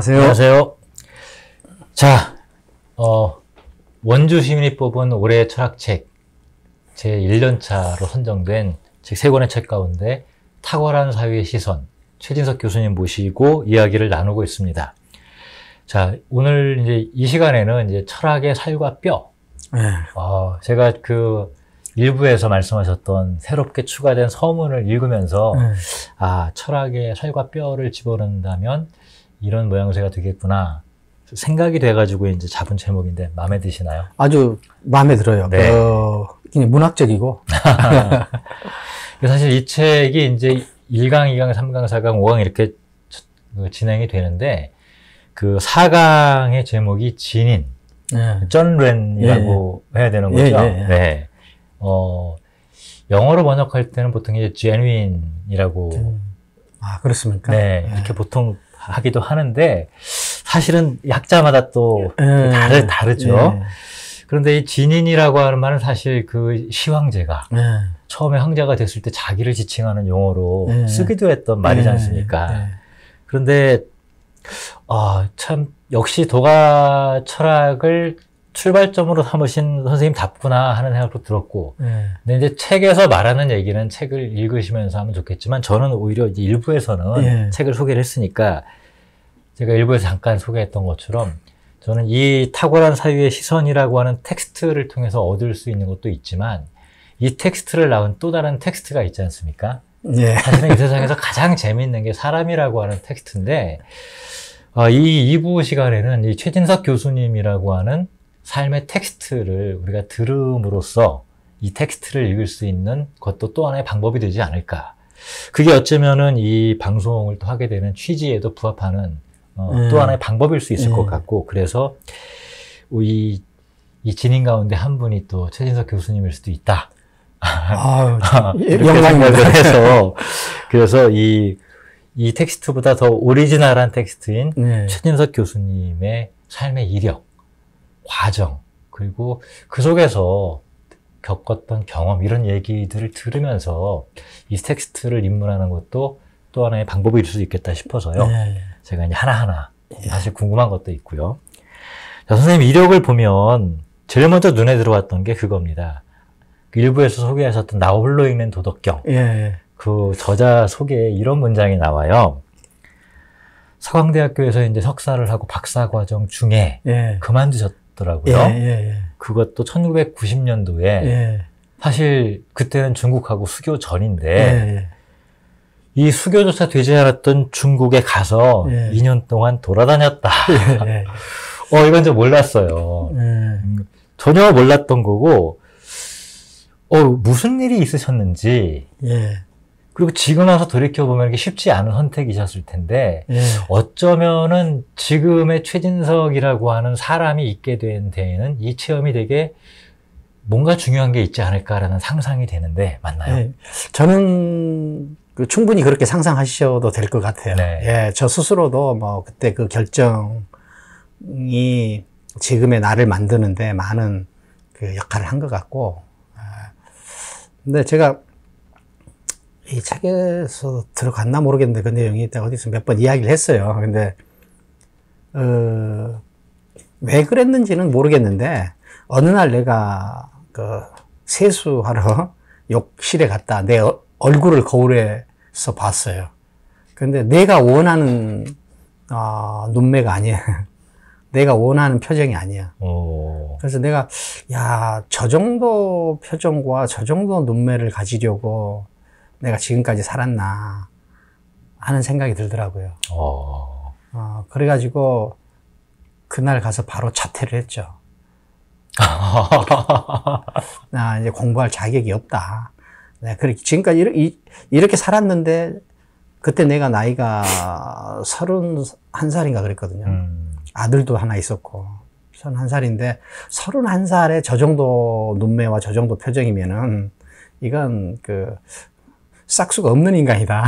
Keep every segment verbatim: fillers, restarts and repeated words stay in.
안녕하세요. 안녕하세요. 자, 어, 원주 시민이 뽑은 올해의 철학책 제일 년차로 선정된 책 세 권의 책 가운데 탁월한 사회의 시선, 최진석 교수님 모시고 이야기를 나누고 있습니다. 자, 오늘 이제 이 시간에는 이제 철학의 살과 뼈. 네. 어, 제가 그 일부에서 말씀하셨던 새롭게 추가된 서문을 읽으면서 네. 아, 철학의 살과 뼈를 집어넣는다면 이런 모양새가 되겠구나 생각이 돼가지고 이제 잡은 제목인데 마음에 드시나요? 아주 마음에 들어요. 네. 어, 굉장히 문학적이고. 사실 이 책이 이제 일 강, 이 강, 삼 강, 사 강, 오 강 이렇게 진행이 되는데 그 사 강의 제목이 진인, 네. 존 렌이라고 예, 예. 해야 되는 거죠. 예, 예, 예. 네. 어, 영어로 번역할 때는 보통 이제 genuine이라고 음. 아, 그렇습니까? 네, 예. 이렇게 보통 하기도 하는데 사실은 학자마다 또 예. 다르, 다르죠. 예. 그런데 이 진인이라고 하는 말은 사실 그 시황제가 예. 처음에 황제가 됐을 때 자기를 지칭하는 용어로 예. 쓰기도 했던 말이지 예. 않습니까? 예. 그런데 아, 참 역시 도가 철학을 출발점으로 삼으신 선생님답구나 하는 생각도 들었고, 예. 근데 이제 책에서 말하는 얘기는 책을 읽으시면서 하면 좋겠지만 저는 오히려 이제 일부에서는 예. 책을 소개를 했으니까 제가 일부에서 잠깐 소개했던 것처럼 저는 이 탁월한 사유의 시선이라고 하는 텍스트를 통해서 얻을 수 있는 것도 있지만 이 텍스트를 낳은 또 다른 텍스트가 있지 않습니까? 예. 사실은 이 세상에서 가장 재미있는 게 사람이라고 하는 텍스트인데 어, 이 이 부 시간에는 이 최진석 교수님이라고 하는 삶의 텍스트를 우리가 들음으로써 이 텍스트를 읽을 수 있는 것도 또 하나의 방법이 되지 않을까. 그게 어쩌면은 이 방송을 또 하게 되는 취지에도 부합하는 어, 음. 또 하나의 방법일 수 있을 음. 것 같고, 그래서 이, 이 진인 가운데 한 분이 또 최진석 교수님일 수도 있다. 아유, 이렇게 영광입니다. 생각을 해서, 그래서 이, 이 텍스트보다 더 오리지널한 텍스트인 네. 최진석 교수님의 삶의 이력, 과정, 그리고 그 속에서 겪었던 경험, 이런 얘기들을 들으면서 이 텍스트를 입문하는 것도 또 하나의 방법일 수 있겠다 싶어서요. 네. 제가 이제 하나하나 사실 궁금한 것도 있고요. 자, 선생님 이력을 보면 제일 먼저 눈에 들어왔던 게 그겁니다. 그 일부에서 소개하셨던 나 홀로 읽는 도덕경. 예. 그 저자 소개에 이런 문장이 나와요. 서강대학교에서 이제 석사를 하고 박사 과정 중에 예. 그만두셨더라고요. 예. 예. 그것도 천구백구십 년도에 예. 사실 그때는 중국하고 수교 전인데 예. 이 수교조차 되지 않았던 중국에 가서 예. 이 년 동안 돌아다녔다. 예. 어, 이건 좀 몰랐어요. 예. 음, 전혀 몰랐던 거고, 어, 무슨 일이 있으셨는지, 예. 그리고 지금 와서 돌이켜보면 이게 쉽지 않은 선택이셨을 텐데, 예. 어쩌면은 지금의 최진석이라고 하는 사람이 있게 된 데에는 이 체험이 되게 뭔가 중요한 게 있지 않을까라는 상상이 되는데, 맞나요? 예. 저는 그 충분히 그렇게 상상하셔도 될 것 같아요. 네. 예, 저 스스로도 뭐 그때 그 결정이 지금의 나를 만드는데 많은 그 역할을 한 것 같고, 아, 근데 제가 이 책에서 들어갔나 모르겠는데 그 내용이 어디서 몇 번 이야기를 했어요. 근데 어, 왜 그랬는지는 모르겠는데 어느 날 내가 그 세수하러 욕실에 갔다 내 어, 얼굴을 거울에서 봤어요. 근데 내가 원하는 어, 눈매가 아니야. 내가 원하는 표정이 아니야. 오. 그래서 내가 야, 저 정도 표정과 저 정도 눈매를 가지려고 내가 지금까지 살았나 하는 생각이 들더라고요. 어. 어, 그래가지고 그날 가서 바로 자퇴를 했죠. 나 이제 공부할 자격이 없다. 네, 그렇게 지금까지 이렇게, 이렇게 살았는데 그때 내가 나이가 서른한 살인가 그랬거든요. 음. 아들도 하나 있었고 서른한 살인데 서른한 살에 저 정도 눈매와 저 정도 표정이면은 이건 그 싹수가 없는 인간이다.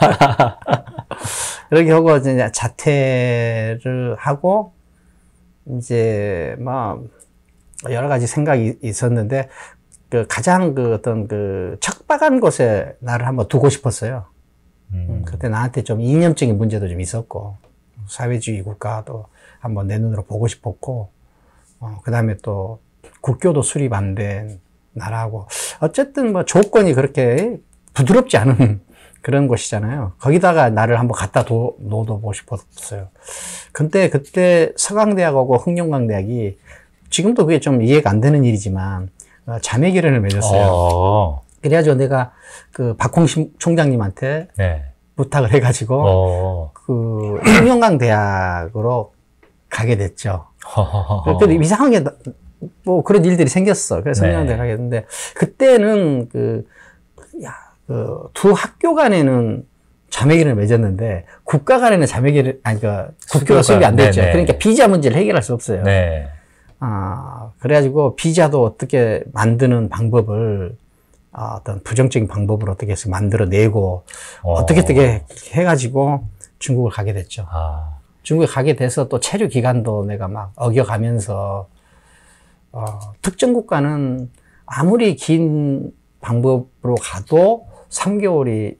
그렇게 하고 이제 자퇴를 하고 이제 뭐 여러 가지 생각이 있었는데 그 가장 그 어떤 그 척박한 곳에 나를 한번 두고 싶었어요. 음. 그때 나한테 좀 이념적인 문제도 좀 있었고 사회주의 국가도 한번 내 눈으로 보고 싶었고, 어, 그 다음에 또 국교도 수립 안 된 나라고, 어쨌든 뭐 조건이 그렇게 부드럽지 않은 그런 곳이잖아요. 거기다가 나를 한번 갖다 둬, 놓아보고 싶었어요. 근데 그때 서강대학하고 흥룡강대학이, 지금도 그게 좀 이해가 안 되는 일이지만, 어, 자매 결연을 맺었어요. 어. 그래가지고 내가 그 박홍 총장님한테 네. 부탁을 해가지고, 어. 그 흥룡강대학으로 가게 됐죠. 허허허허. 그래도 이상하게 뭐 그런 일들이 생겼어. 그래서 네. 흥룡강대학 가게 됐는데, 그때는 그, 야, 그 두 학교 간에는 자매결연을 맺었는데 국가 간에는 자매결연, 아니 그 국교가 수립이 안 됐죠. 네네. 그러니까 비자 문제를 해결할 수 없어요. 네. 아, 그래가지고 비자도 어떻게 만드는 방법을, 아, 어떤 부정적인 방법으로 어떻게 해서 만들어내고, 어. 어떻게 어떻게 해가지고 중국을 가게 됐죠. 아. 중국에 가게 돼서 또 체류 기간도 내가 막 어겨가면서, 어, 특정 국가는 아무리 긴 방법으로 가도 삼 개월이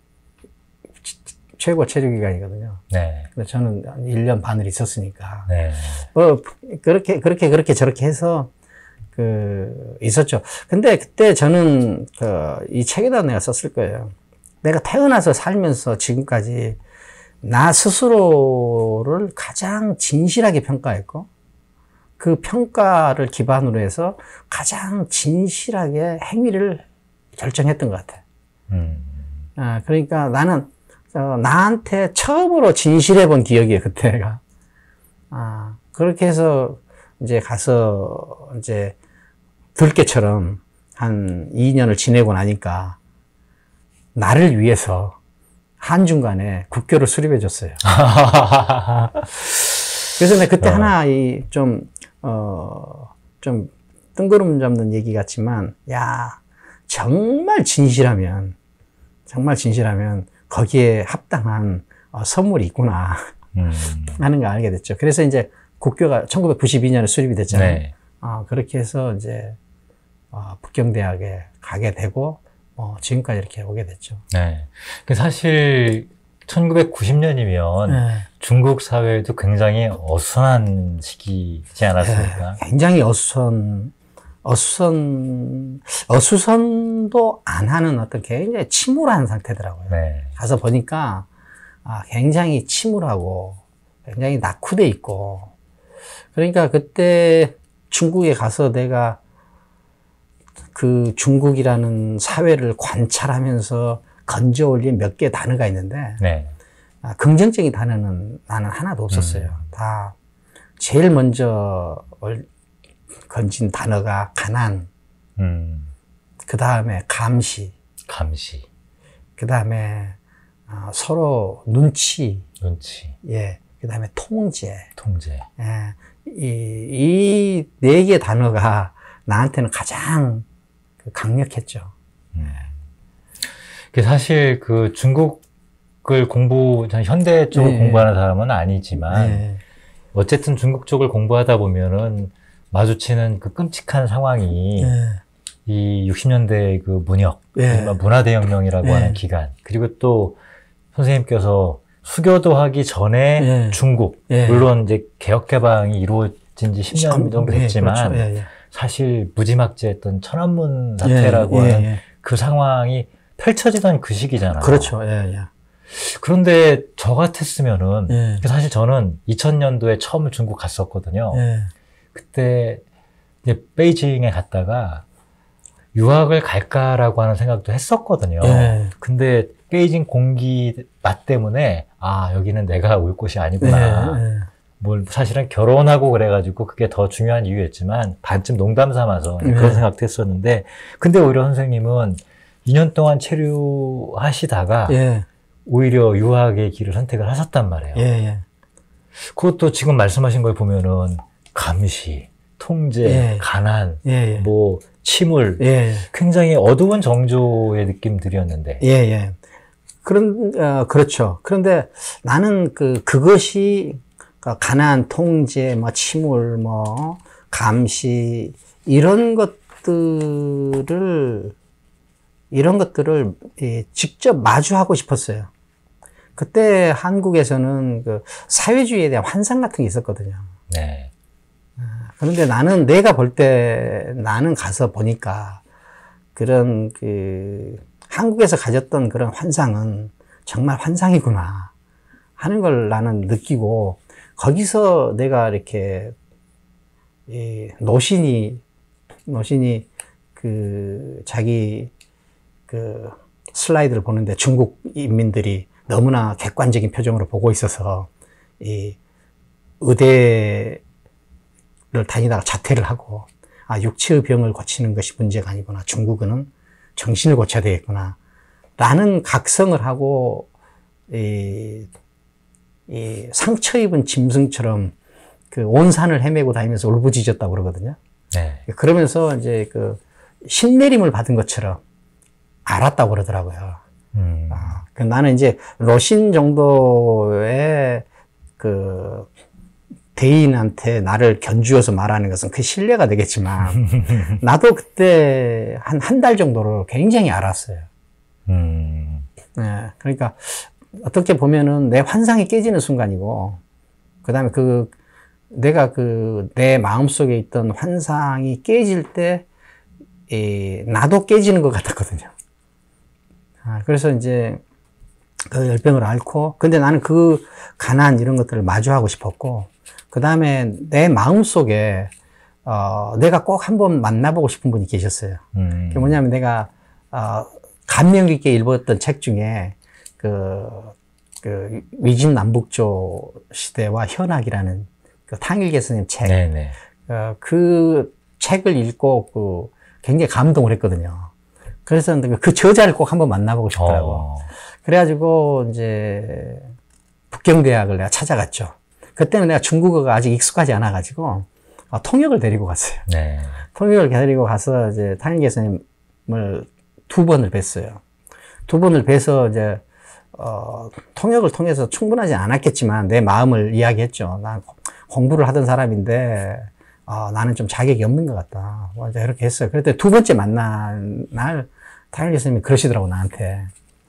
최고 체류 기간이거든요. 네. 근데 저는 한 일 년 반을 있었으니까. 네. 뭐, 그렇게, 그렇게, 그렇게, 저렇게 해서, 그, 있었죠. 근데 그때 저는, 그, 이 책에다 내가 썼을 거예요. 내가 태어나서 살면서 지금까지 나 스스로를 가장 진실하게 평가했고, 그 평가를 기반으로 해서 가장 진실하게 행위를 결정했던 것 같아요. 음. 아, 그러니까 나는, 어, 나한테 처음으로 진실해 본 기억이에요, 그때가. 아, 그렇게 해서 이제 가서 이제 들깨처럼 한 이 년을 지내고 나니까 나를 위해서 한중 간에 국교를 수립해 줬어요. 그래서 내가 그때 어. 하나 이 좀, 어, 좀 뜬구름 잡는 얘기 같지만, 야, 정말 진실하면, 정말 진실하면 거기에 합당한 어, 선물이 있구나 음. 하는 걸 알게 됐죠. 그래서 이제 국교가 천구백구십이 년에 수립이 됐잖아요. 네. 어, 그렇게 해서 이제 어, 북경대학에 가게 되고 어, 지금까지 이렇게 오게 됐죠. 네. 그 사실 천구백구십 년이면 네. 중국 사회도 굉장히 어수선한 시기지 않았습니까? 네, 굉장히 어수선, 어수선, 어수선도 안 하는 어떤 굉장히 침울한 상태더라고요. 네. 가서 보니까 아, 굉장히 침울하고 굉장히 낙후돼 있고, 그러니까 그때 중국에 가서 내가 그 중국이라는 사회를 관찰하면서 건져 올린 몇 개 단어가 있는데, 네. 아, 긍정적인 단어는 나는 하나도 없었어요. 음. 다 제일 먼저 올- 건진 단어가 가난, 음. 그 다음에 감시, 감시, 그 다음에 어, 서로 눈치, 눈치, 예, 그 다음에 통제, 통제. 예, 이, 이 네 개 단어가 나한테는 가장 그 강력했죠. 그 사실 그 중국을 공부, 전 현대 쪽을 네. 공부하는 사람은 아니지만 네. 어쨌든 중국 쪽을 공부하다 보면은 마주치는 그 끔찍한 상황이 네. 이 육십 년대 그 문혁, 네. 문화대혁명이라고 네. 하는 기간, 그리고 또 선생님께서 수교도 하기 전에 네. 중국, 네. 물론 이제 개혁개방이 이루어진 지 십 년 정도 네, 됐지만 그렇죠. 예, 예. 사실 무지막지했던 천안문 사태라고 예, 하는 예, 그 상황이 펼쳐지던 그 시기잖아요. 그렇죠. 예, 예. 그런데 저 같았으면은 예. 사실 저는 이천 년도에 처음 중국 갔었거든요. 예. 그때 이제 베이징에 갔다가 유학을 갈까라고 하는 생각도 했었거든요. 예. 근데 베이징 공기 맛 때문에 아 여기는 내가 올 곳이 아니구나. 예, 예. 뭘 사실은 결혼하고 그래가지고 그게 더 중요한 이유였지만 반쯤 농담 삼아서 네. 그런 생각도 했었는데 근데 오히려 선생님은 이 년 동안 체류하시다가 예. 오히려 유학의 길을 선택을 하셨단 말이에요. 예, 예. 그것도 지금 말씀하신 걸 보면은 감시, 통제, 예. 가난, 예, 예. 뭐 침울 예, 굉장히 어두운 정조의 느낌들이었는데 예, 예. 그런, 어, 그렇죠. 그런데 나는 그, 그것이, 그 가난, 통제, 뭐, 침울, 뭐, 감시, 이런 것들을, 이런 것들을 예, 직접 마주하고 싶었어요. 그때 한국에서는 그 사회주의에 대한 환상 같은 게 있었거든요. 네. 그런데 나는 내가 볼 때 나는 가서 보니까 그런 그 한국에서 가졌던 그런 환상은 정말 환상이구나 하는 걸 나는 느끼고 거기서 내가 이렇게 이 노신이 노신이 그 자기 그 슬라이드를 보는데 중국 인민들이 너무나 객관적인 표정으로 보고 있어서 이 의대를 다니다가 자퇴를 하고 아 육체의 병을 고치는 것이 문제가 아니구나 중국은 정신을 고쳐야 되겠구나 라는 각성을 하고 이, 이 상처 입은 짐승처럼 그 온 산을 헤매고 다니면서 울부짖었다고 그러거든요. 네. 그러면서 이제 그 신내림을 받은 것처럼 알았다고 그러더라고요. 음. 아, 그 나는 이제 로신 정도의 그 대인한테 나를 견주어서 말하는 것은 그 신뢰가 되겠지만 나도 그때 한 한 달 정도를 굉장히 알았어요. 음. 네, 그러니까 어떻게 보면은 내 환상이 깨지는 순간이고 그 다음에 그 내가 그 내 마음속에 있던 환상이 깨질 때 이, 나도 깨지는 것 같았거든요. 아, 그래서 이제 그 열병을 앓고 근데 나는 그 가난 이런 것들을 마주하고 싶었고 그 다음에 내 마음속에 어, 내가 꼭 한번 만나보고 싶은 분이 계셨어요. 음. 그게 뭐냐면 내가 어, 감명 깊게 읽었던 책 중에 그, 그 위진 남북조 시대와 현학이라는 그 탕일계 스님 책, 네네. 어, 그 책을 읽고 그 굉장히 감동을 했거든요. 그래서 그 저자를 꼭 한번 만나보고 싶더라고. 어. 그래가지고 이제 북경대학을 내가 찾아갔죠. 그때는 내가 중국어가 아직 익숙하지 않아가지고 어, 통역을 데리고 갔어요. 네. 통역을 데리고 가서 이제 탕일계 스님을 두 번을 뵀어요. 두 번을 뵈서 이제 어, 통역을 통해서 충분하지 않았겠지만 내 마음을 이야기했죠. 난 공부를 하던 사람인데 어, 나는 좀 자격이 없는 것 같다. 뭐 이제 이렇게 했어요. 그랬더니 두 번째 만난 날 탕일계 스님이 그러시더라고 나한테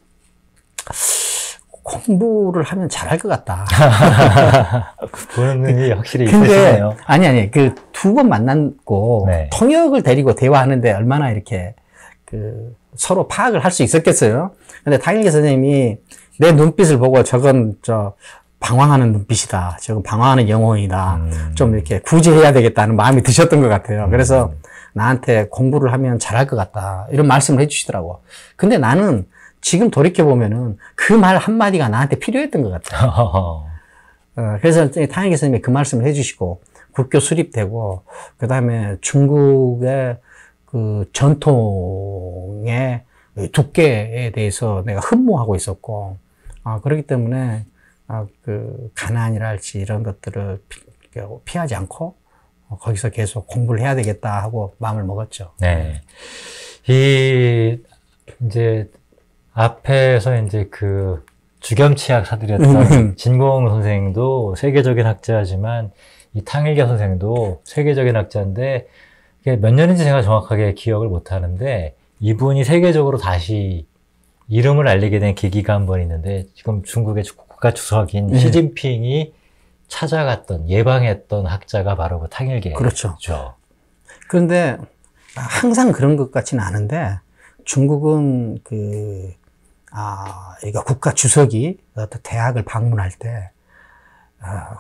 공부를 하면 잘할 것 같다. 보는 눈이 확실히 근데 있으시네요. 아니 아니 그 두 번 만났고 네. 통역을 데리고 대화하는데 얼마나 이렇게 그 서로 파악을 할 수 있었겠어요. 근데 탕일계 선생님이 내 눈빛을 보고 저건 저 방황하는 눈빛이다. 저건 방황하는 영혼이다. 음. 좀 이렇게 구제해야 되겠다는 마음이 드셨던 것 같아요. 그래서 음. 나한테 공부를 하면 잘할 것 같다. 이런 말씀을 해주시더라고. 근데 나는 지금 돌이켜보면은 그 말 한마디가 나한테 필요했던 것 같아요. 어, 그래서 탕일계 선생님이 그 말씀을 해주시고 국교 수립되고 그 다음에 중국의 그 전통의 두께에 대해서 내가 흠모하고 있었고, 아, 그렇기 때문에, 아, 그, 가난이랄지 이런 것들을 피, 피하지 않고, 어, 거기서 계속 공부를 해야 되겠다 하고 마음을 먹었죠. 네. 이, 이제, 앞에서 이제 그, 주겸치학 사들였던 진공 선생도 세계적인 학자지만, 이 탕일계 선생도 세계적인 학자인데, 몇 년인지 제가 정확하게 기억을 못 하는데, 이분이 세계적으로 다시 이름을 알리게 된 계기가 한 번 있는데, 지금 중국의 국가 주석인 네. 시진핑이 찾아갔던, 예방했던 학자가 바로 그 탕일계. 그렇죠. 그런데 항상 그런 것 같지는 않은데, 중국은 그, 아, 그러니까 국가 주석이 어떤 대학을 방문할 때, 아,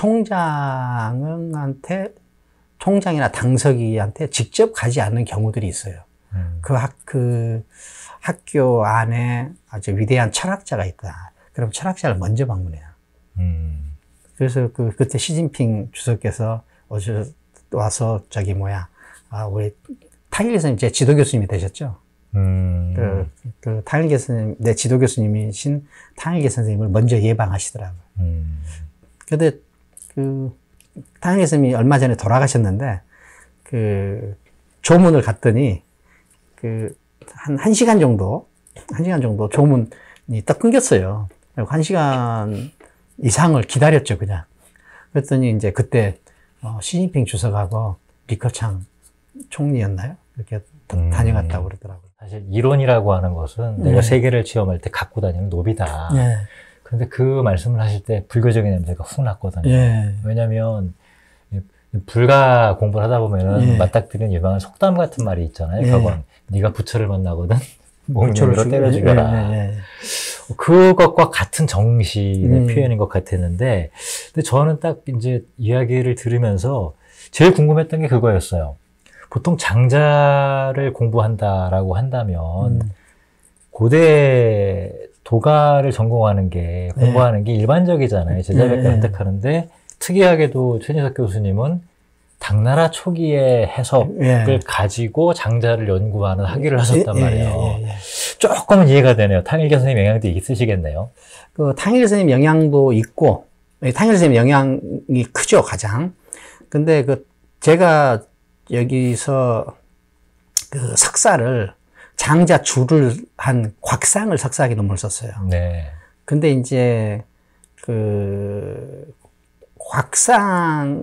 총장한테, 총장이나 당서기한테 직접 가지 않는 경우들이 있어요. 음. 그 학, 그 학교 안에 아주 위대한 철학자가 있다. 그럼 철학자를 먼저 방문해요. 음. 그래서 그, 그때 시진핑 주석께서 어제 와서 저기 뭐야, 아, 우리 탕일계 선생님, 제 지도 교수님이 되셨죠? 음. 그, 그 탕일계 선생님, 내 지도 교수님이신 탕일계 선생님을 먼저 예방하시더라고요. 음. 근데 그, 탕일계 선생님이 얼마 전에 돌아가셨는데, 그, 조문을 갔더니, 그, 한, 한 시간 정도, 한 시간 정도 조문이 딱 끊겼어요. 한 시간 이상을 기다렸죠, 그냥. 그랬더니 이제 그때, 어, 시진핑 주석하고 리커창 총리였나요? 이렇게 음. 다녀갔다고 그러더라고요. 사실 이론이라고 하는 것은 네. 내가 세계를 체험할 때 갖고 다니는 노비다. 네. 그런데 그 말씀을 하실 때 불교적인 냄새가 훅 났거든요. 예. 왜냐하면 불가 공부를 하다 보면은 예. 맞닥뜨리는 유명한 속담 같은 말이 있잖아요. 예. 그건 네가 부처를 만나거든 부처를 목념으로 죽- 때려 죽여라. 예, 예, 예. 그것과 같은 정신의 음. 표현인 것 같았는데, 근데 저는 딱 이제 이야기를 들으면서 제일 궁금했던 게 그거였어요. 보통 장자를 공부한다라고 한다면 음. 고대 도가를 전공하는 게 공부하는 게 일반적이잖아요. 제자백과 네. 획득하는데 특이하게도 최진석 교수님은 당나라 초기의 해석을 예. 가지고 장자를 연구하는 학위를 하셨단 예, 말이에요. 예, 예, 예. 조금은 이해가 되네요. 탕일교 선생님 영향도 있으시겠네요. 그 탕일 선생님 영향도 있고, 탕일 선생님 영향이 크죠, 가장. 근데 그 제가 여기서 그 석사를 장자 주를 한 곽상을 석사학위 논문을 썼어요. 네. 근데 이제 그 곽상을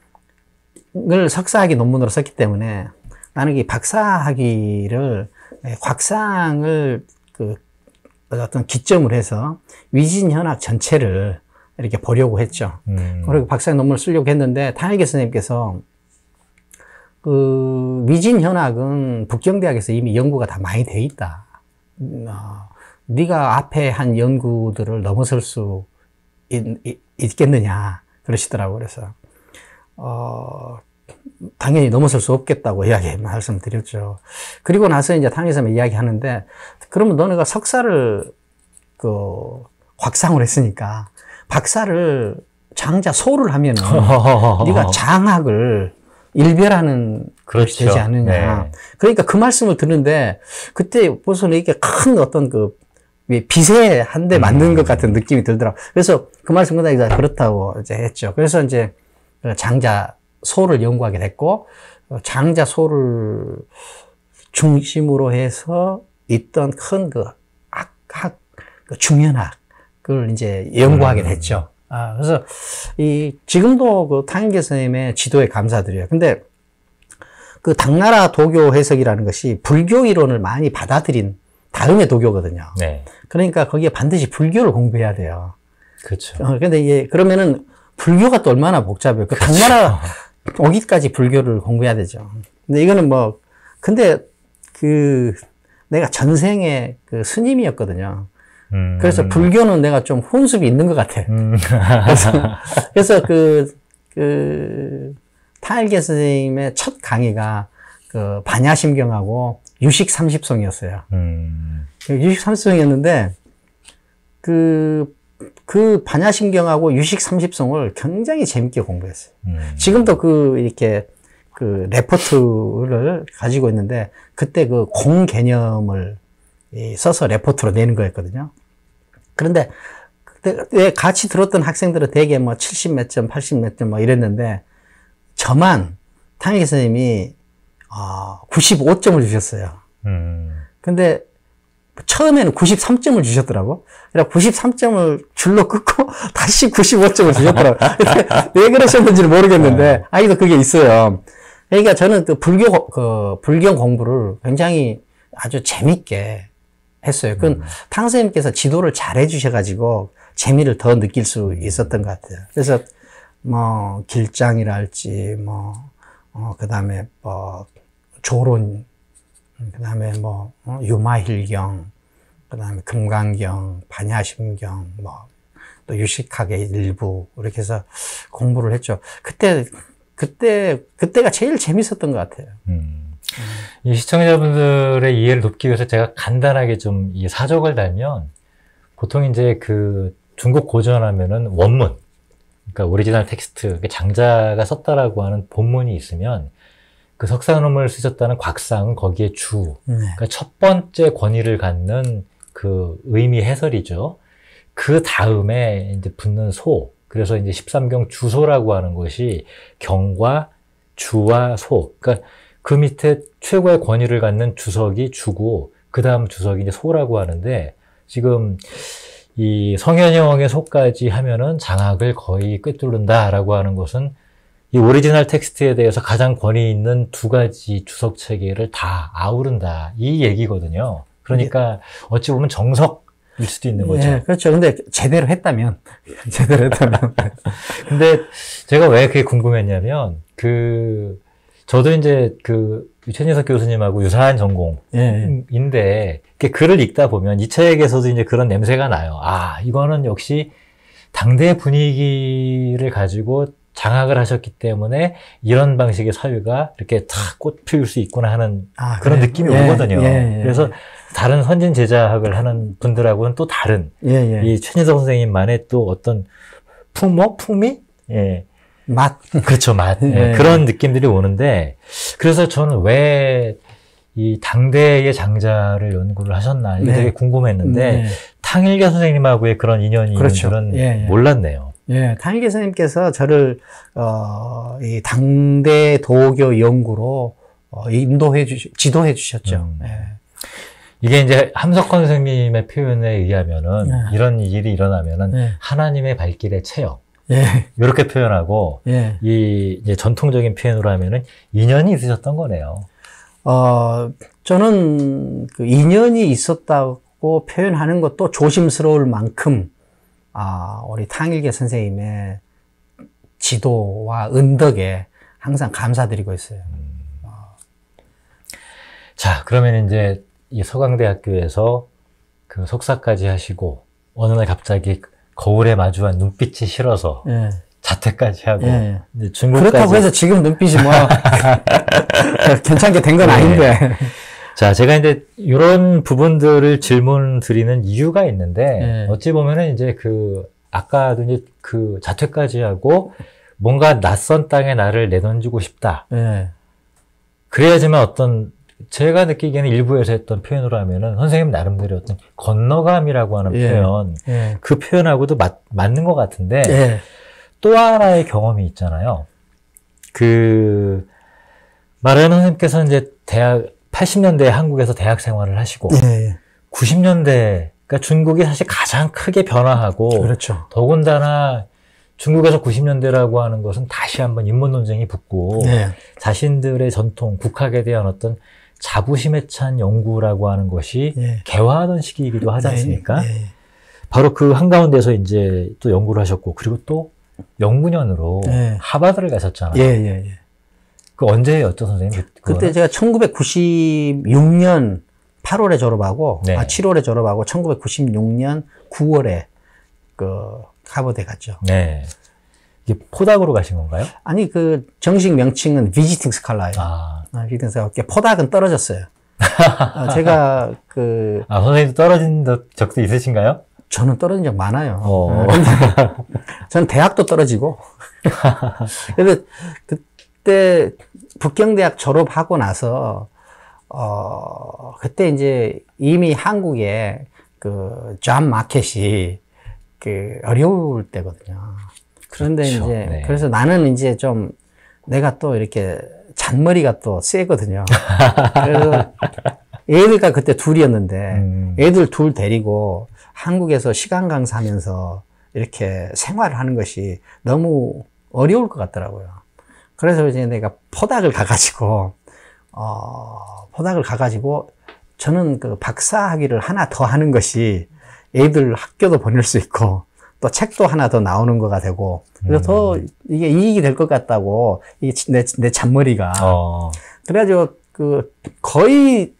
석사학위 논문으로 썼기 때문에 나는 이 박사학위를 곽상을 그 어떤 기점으로 해서 위진현학 전체를 이렇게 보려고 했죠. 음. 그리고 박사학위 논문을 쓰려고 했는데 탕일교 선생님께서 그 위진현학은 북경대학에서 이미 연구가 다 많이 돼 있다. 어, 네가 앞에 한 연구들을 넘어설 수 있, 있, 있겠느냐 그러시더라고요. 그래서 어, 당연히 넘어설 수 없겠다고 이야기 말씀드렸죠. 그리고 나서 이제 탕일선생님이 이야기하는데, 그러면 너네가 석사를 그 곽상으로 했으니까 박사를 장자 소를 하면은 네가 장학을 일별하는 그렇죠. 것이 되지 않느냐. 네. 그러니까 그 말씀을 듣는데 그때 벌써 이게 큰 어떤 그 빗에 한 대 만든 음. 것 같은 느낌이 들더라고요. 그래서 그 말씀 끝나니까 그렇다고 이제 했죠. 그래서 이제 장자 소를 연구하게 됐고, 장자 소를 중심으로 해서 있던 큰 그 학, 학, 그 중현학을 이제 연구하게 됐죠. 아, 그래서 이 지금도 그 탕일교 선생님의 지도에 감사드려요. 근데 그 당나라 도교 해석이라는 것이 불교 이론을 많이 받아들인 다음의 도교거든요. 네. 그러니까 거기에 반드시 불교를 공부해야 돼요. 그렇죠. 어, 근데 이게 그러면은 불교가 또 얼마나 복잡해요. 그 당나라 오기까지 불교를 공부해야 되죠. 근데 이거는 뭐, 근데 그 내가 전생에 그 스님이었거든요. 음. 그래서 불교는 내가 좀 혼습이 있는 것 같아. 음. 그래서, 그래서 그, 그, 탕일교 선생님의 첫 강의가 그 반야심경하고 유식삼십송이었어요. 음. 유식삼십송이었는데, 그, 그 반야심경하고 유식삼십송을 굉장히 재밌게 공부했어요. 음. 지금도 그, 이렇게, 그, 레포트를 가지고 있는데, 그때 그 공 개념을 써서 레포트로 내는 거였거든요. 그런데, 그때 같이 들었던 학생들은 대개 뭐 칠십 몇 점, 팔십 몇 점 뭐 이랬는데, 저만, 탕일교 선생님이, 어, 구십오 점을 주셨어요. 음. 근데, 처음에는 구십삼 점을 주셨더라고. 그래서 구십삼 점을 줄로 끊고 다시 구십오 점을 주셨더라고. 왜 그러셨는지는 모르겠는데, 아직도 그게 있어요. 그러니까 저는 그 불교, 그, 불경 공부를 굉장히 아주 재밌게 했어요. 그건 음. 탕 선생님께서 지도를 잘 해주셔가지고 재미를 더 느낄 수 있었던 것 같아요. 그래서 뭐, 길장이랄지, 뭐, 어, 그 다음에 뭐, 조론, 그 다음에 뭐, 어, 유마힐경, 그 다음에 금강경, 반야심경, 뭐, 또 유식학의 일부, 이렇게 해서 공부를 했죠. 그때, 그때, 그때가 제일 재밌었던 것 같아요. 음. 이 시청자분들의 이해를 돕기 위해서 제가 간단하게 좀 이 사족을 달면, 보통 이제 그 중국 고전하면은 원문, 그러니까 오리지널 텍스트, 장자가 썼다라고 하는 본문이 있으면 그 석사논문을 쓰셨다는 곽상은 거기에 주, 네. 그러니까 첫 번째 권위를 갖는 그 의미 해설이죠. 그 다음에 이제 붙는 소, 그래서 이제 십삼경 주소라고 하는 것이 경과 주와 소, 그러니까 그 밑에 최고의 권위를 갖는 주석이 주고 그 다음 주석이 이제 소라고 하는데, 지금 이 성현형의 소까지 하면은 장학을 거의 꿰뚫는다라고 하는 것은 이 오리지널 텍스트에 대해서 가장 권위 있는 두 가지 주석 체계를 다 아우른다, 이 얘기거든요. 그러니까 어찌 보면 정석 수도 있는 거죠. 예, 그렇죠. 근데 제대로 했다면, 제대로 했다면. 근데 제가 왜 그게 궁금했냐면, 그, 저도 이제 그 최진석 교수님하고 유사한 전공인데, 예. 글을 읽다 보면 이 책에서도 이제 그런 냄새가 나요. 아, 이거는 역시 당대 분위기를 가지고 장악을 하셨기 때문에 이런 방식의 사유가 이렇게 탁 꽃 피울 수 있구나 하는 아, 그런 그래. 느낌이 예, 오거든요. 예, 예, 그래서 다른 선진 제자학을 하는 분들하고는 또 다른 예, 예. 이 최진석 선생님만의 또 어떤 풍모, 풍미, 예, 맛, 그렇죠, 맛 예, 그런 느낌들이 오는데 그래서 저는 왜 이 당대의 장자를 연구를 하셨나 이게 네. 되게 궁금했는데 네. 탕일교 선생님하고의 그런 인연이 그렇죠. 있는 줄은 예, 예. 몰랐네요. 예, 탕일교 선생님께서 저를 어, 이 당대 도교 연구로 어, 인도해 주, 지도해 주셨죠. 음. 예. 이게 이제 함석헌 선생님의 표현에 의하면은 예. 이런 일이 일어나면은 예. 하나님의 발길에 채여. 예. 이렇게 표현하고 예. 이 이제 전통적인 표현으로 하면은 인연이 있으셨던 거네요. 어, 저는 그 인연이 있었다고 표현하는 것도 조심스러울 만큼, 아, 우리 탕일교 선생님의 지도와 은덕에 항상 감사드리고 있어요. 음. 어. 자, 그러면 이제 이 서강대학교에서 그 석사까지 하시고, 어느 날 갑자기 거울에 마주한 눈빛이 싫어서, 예. 자퇴까지 하고 예. 이제 중국까지 그렇다고 해서 지금 눈빛이 뭐 괜찮게 된 건 네. 아닌데. 자, 제가 이제 이런 부분들을 질문 드리는 이유가 있는데 예. 어찌 보면은 이제 그 아까도 이제 그 자퇴까지 하고 뭔가 낯선 땅에 나를 내던지고 싶다. 예. 그래야지만 어떤 제가 느끼기에는 일부에서 했던 표현으로 하면은 선생님 나름대로 어떤 건너감이라고 하는 예. 표현 예. 그 표현하고도 맞, 맞는 것 같은데. 예. 또 하나의 경험이 있잖아요. 그, 마라연 선생님께서는 이제 대학, 팔십 년대에 한국에서 대학 생활을 하시고, 네. 구십 년대, 그러니까 중국이 사실 가장 크게 변화하고, 그렇죠. 더군다나 중국에서 구십 년대라고 하는 것은 다시 한번 인문 논쟁이 붙고, 네. 자신들의 전통, 국학에 대한 어떤 자부심에 찬 연구라고 하는 것이 네. 개화하던 시기이기도 하지 않습니까? 네. 네. 바로 그 한가운데서 이제 또 연구를 하셨고, 그리고 또 영문연으로 네. 하버드를 가셨잖아요. 예, 예, 예. 그 언제였죠, 선생님? 그거는? 그때 제가 천구백구십육 년 팔월에 졸업하고, 네. 아, 칠월에 졸업하고, 천구백구십육 년 구월에 그 하버드에 갔죠. 네. 이게 포닥으로 가신 건가요? 아니, 그 정식 명칭은 비지팅 스칼라예요. 아. 아, 비지팅 스칼라. 포닥은 떨어졌어요. 아, 제가 그. 아, 선생님도 떨어진 적도 있으신가요? 저는 떨어진 적 많아요. 어. 저는 대학도 떨어지고. 그래서 그때 북경대학 졸업하고 나서, 어, 그때 이제 이미 한국에 그 잡 마켓이 그 어려울 때거든요. 그런데 그렇죠. 이제, 네. 그래서 나는 이제 좀 내가 또 이렇게 잔머리가 또 세거든요. 그래서 애들과 그때 둘이었는데, 음. 애들 둘 데리고 한국에서 시간 강사하면서 이렇게 생활을 하는 것이 너무 어려울 것 같더라고요. 그래서 이제 내가 포닥을 가가지고, 어, 포닥을 가가지고, 저는 그 박사 학위를 하나 더 하는 것이 애들 학교도 보낼 수 있고, 또 책도 하나 더 나오는 거가 되고, 그래서 음. 더 이게 이익이 될 것 같다고, 이게 내, 내 잔머리가. 어. 그래가지고 그 거의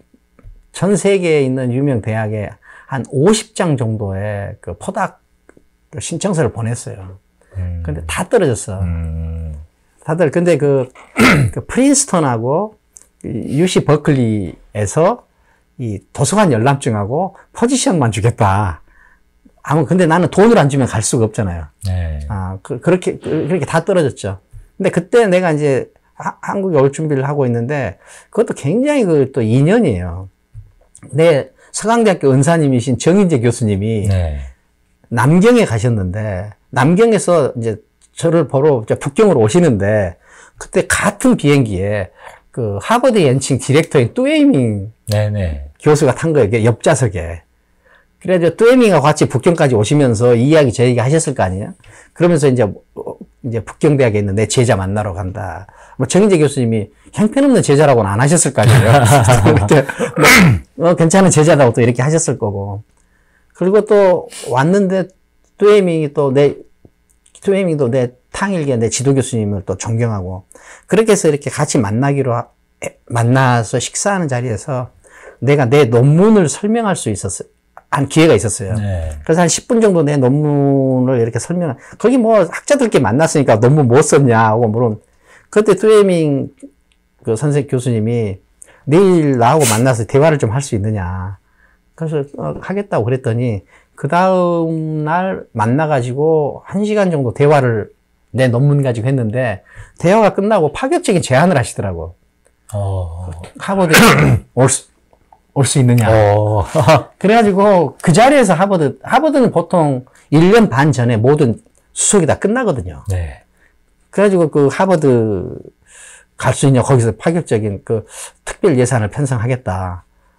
전 세계에 있는 유명 대학에 한 오십 장 정도의 그 포닥 신청서를 보냈어요. 음. 근데 다 떨어졌어. 음. 다들, 근데 그, 그 프린스턴하고 유씨 버클리에서 이 도서관 열람증하고 포지션만 주겠다. 아무, 근데 나는 돈을 안 주면 갈 수가 없잖아요. 네. 아, 그, 그렇게, 그렇게 다 떨어졌죠. 근데 그때 내가 이제 하, 한국에 올 준비를 하고 있는데 그것도 굉장히 그 또 인연이에요. 내 서강대학교 은사님이신 정인재 교수님이 네. 남경에 가셨는데 남경에서 이제 저를 보러 이제 북경으로 오시는데 그때 같은 비행기에 그 하버드 연칭 디렉터인 뚜에이밍 네네. 교수가 탄 거예요. 옆좌석에. 그래서 뚜에이밍하고 같이 북경까지 오시면서 이 이야기 저 얘기 하셨을 거 아니에요? 그러면서 이제 이제 북경대학에 있는 내 제자 만나러 간다. 뭐 정인재 교수님이 형편없는 제자라고는 안 하셨을 거 아니에요? 이렇게 뭐, 어, 괜찮은 제자라고 또 이렇게 하셨을 거고. 그리고 또 왔는데 뚜에밍이 또 내, 뚜에밍도 내 탕일계 내 지도 교수님을 또 존경하고 그렇게 해서 이렇게 같이 만나기로 하, 만나서 식사하는 자리에서 내가 내 논문을 설명할 수 있었어요. 한 기회가 있었어요. 네. 그래서 한 십 분 정도 내 논문을 이렇게 설명, 거기 뭐 학자들끼리 만났으니까 논문 뭐 썼냐 하고 물론 그때 뚜에밍 그 선생 교수님이 내일 나하고 만나서 대화를 좀 할 수 있느냐. 그래서 어, 하겠다고 그랬더니 그 다음 날 만나가지고 한 시간 정도 대화를 내 논문 가지고 했는데 대화가 끝나고 파격적인 제안을 하시더라고. 어... 하버드에 올 수, 올 수 있느냐. 어... 그래가지고 그 자리에서 하버드, 하버드는 보통 일 년 반 전에 모든 수속이 다 끝나거든요. 네. 그래가지고 그 하버드 갈 수 있냐, 거기서 파격적인 그 특별 예산을 편성하겠다.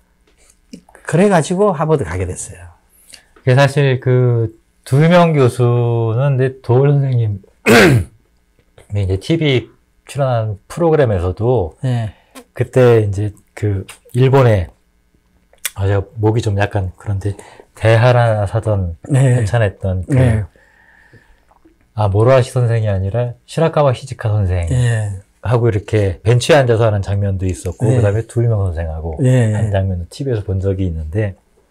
그래가지고 하버드 가게 됐어요. 그게 사실 그 두 명 교수는 내 도울 선생님 이제 티비 출연한 프로그램에서도 네. 그때 이제 그 일본에 아 제가 목이 좀 약간 그런데 대하라 사던 네. 편찬했던 그 네. 아 모로하시 선생이 아니라 시라카와 히지카 선생 네. 하고 이렇게 벤치에 앉아서 하는 장면도 있었고 네. 그다음에 두일명 선생하고 네. 한 장면도 티비에서 본 적이 있는데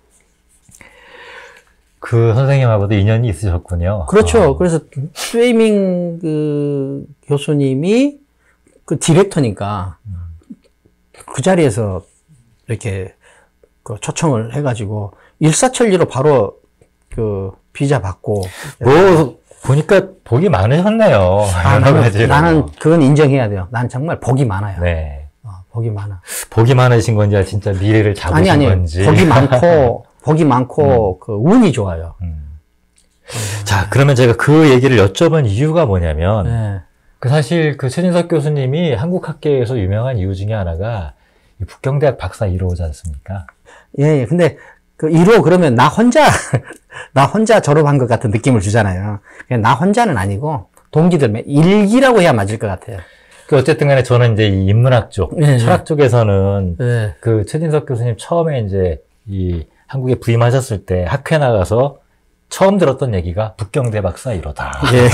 그 선생님하고도 인연이 있으셨군요. 그렇죠. 어. 그래서 뚜에밍 그 교수님이 그 디렉터니까 음. 그 자리에서 이렇게 그 초청을 해가지고 일사천리로 바로 그 비자 받고 뭐 보니까 복이 많으셨네요. 아, 나는, 나는 그건 인정해야 돼요. 난 정말 복이 많아요. 네. 어, 복이 많아. 복이 많으신 건지 진짜 미래를 잡으신 아니, 아니, 건지. 복이 많고 복이 많고 음. 그 운이 좋아요. 음. 자, 그러면 제가 그 얘기를 여쭤본 이유가 뭐냐면 네. 그 사실 그 최진석 교수님이 한국 학계에서 유명한 이유 중에 하나가 북경대학 박사 일 호지 않습니까? 예, 예. 근데 그 일 호 그러면 나 혼자 나 혼자 졸업한 것 같은 느낌을 주잖아요. 그냥 나 혼자는 아니고 동기들 일기라고 해야 맞을 것 같아요. 그 어쨌든 간에 저는 이제 이 인문학 쪽, 네, 철학 쪽에서는 네. 그 최진석 교수님 처음에 이제 이 한국에 부임하셨을 때 학회 나가서 처음 들었던 얘기가 북경대 박사 일 호다. 예.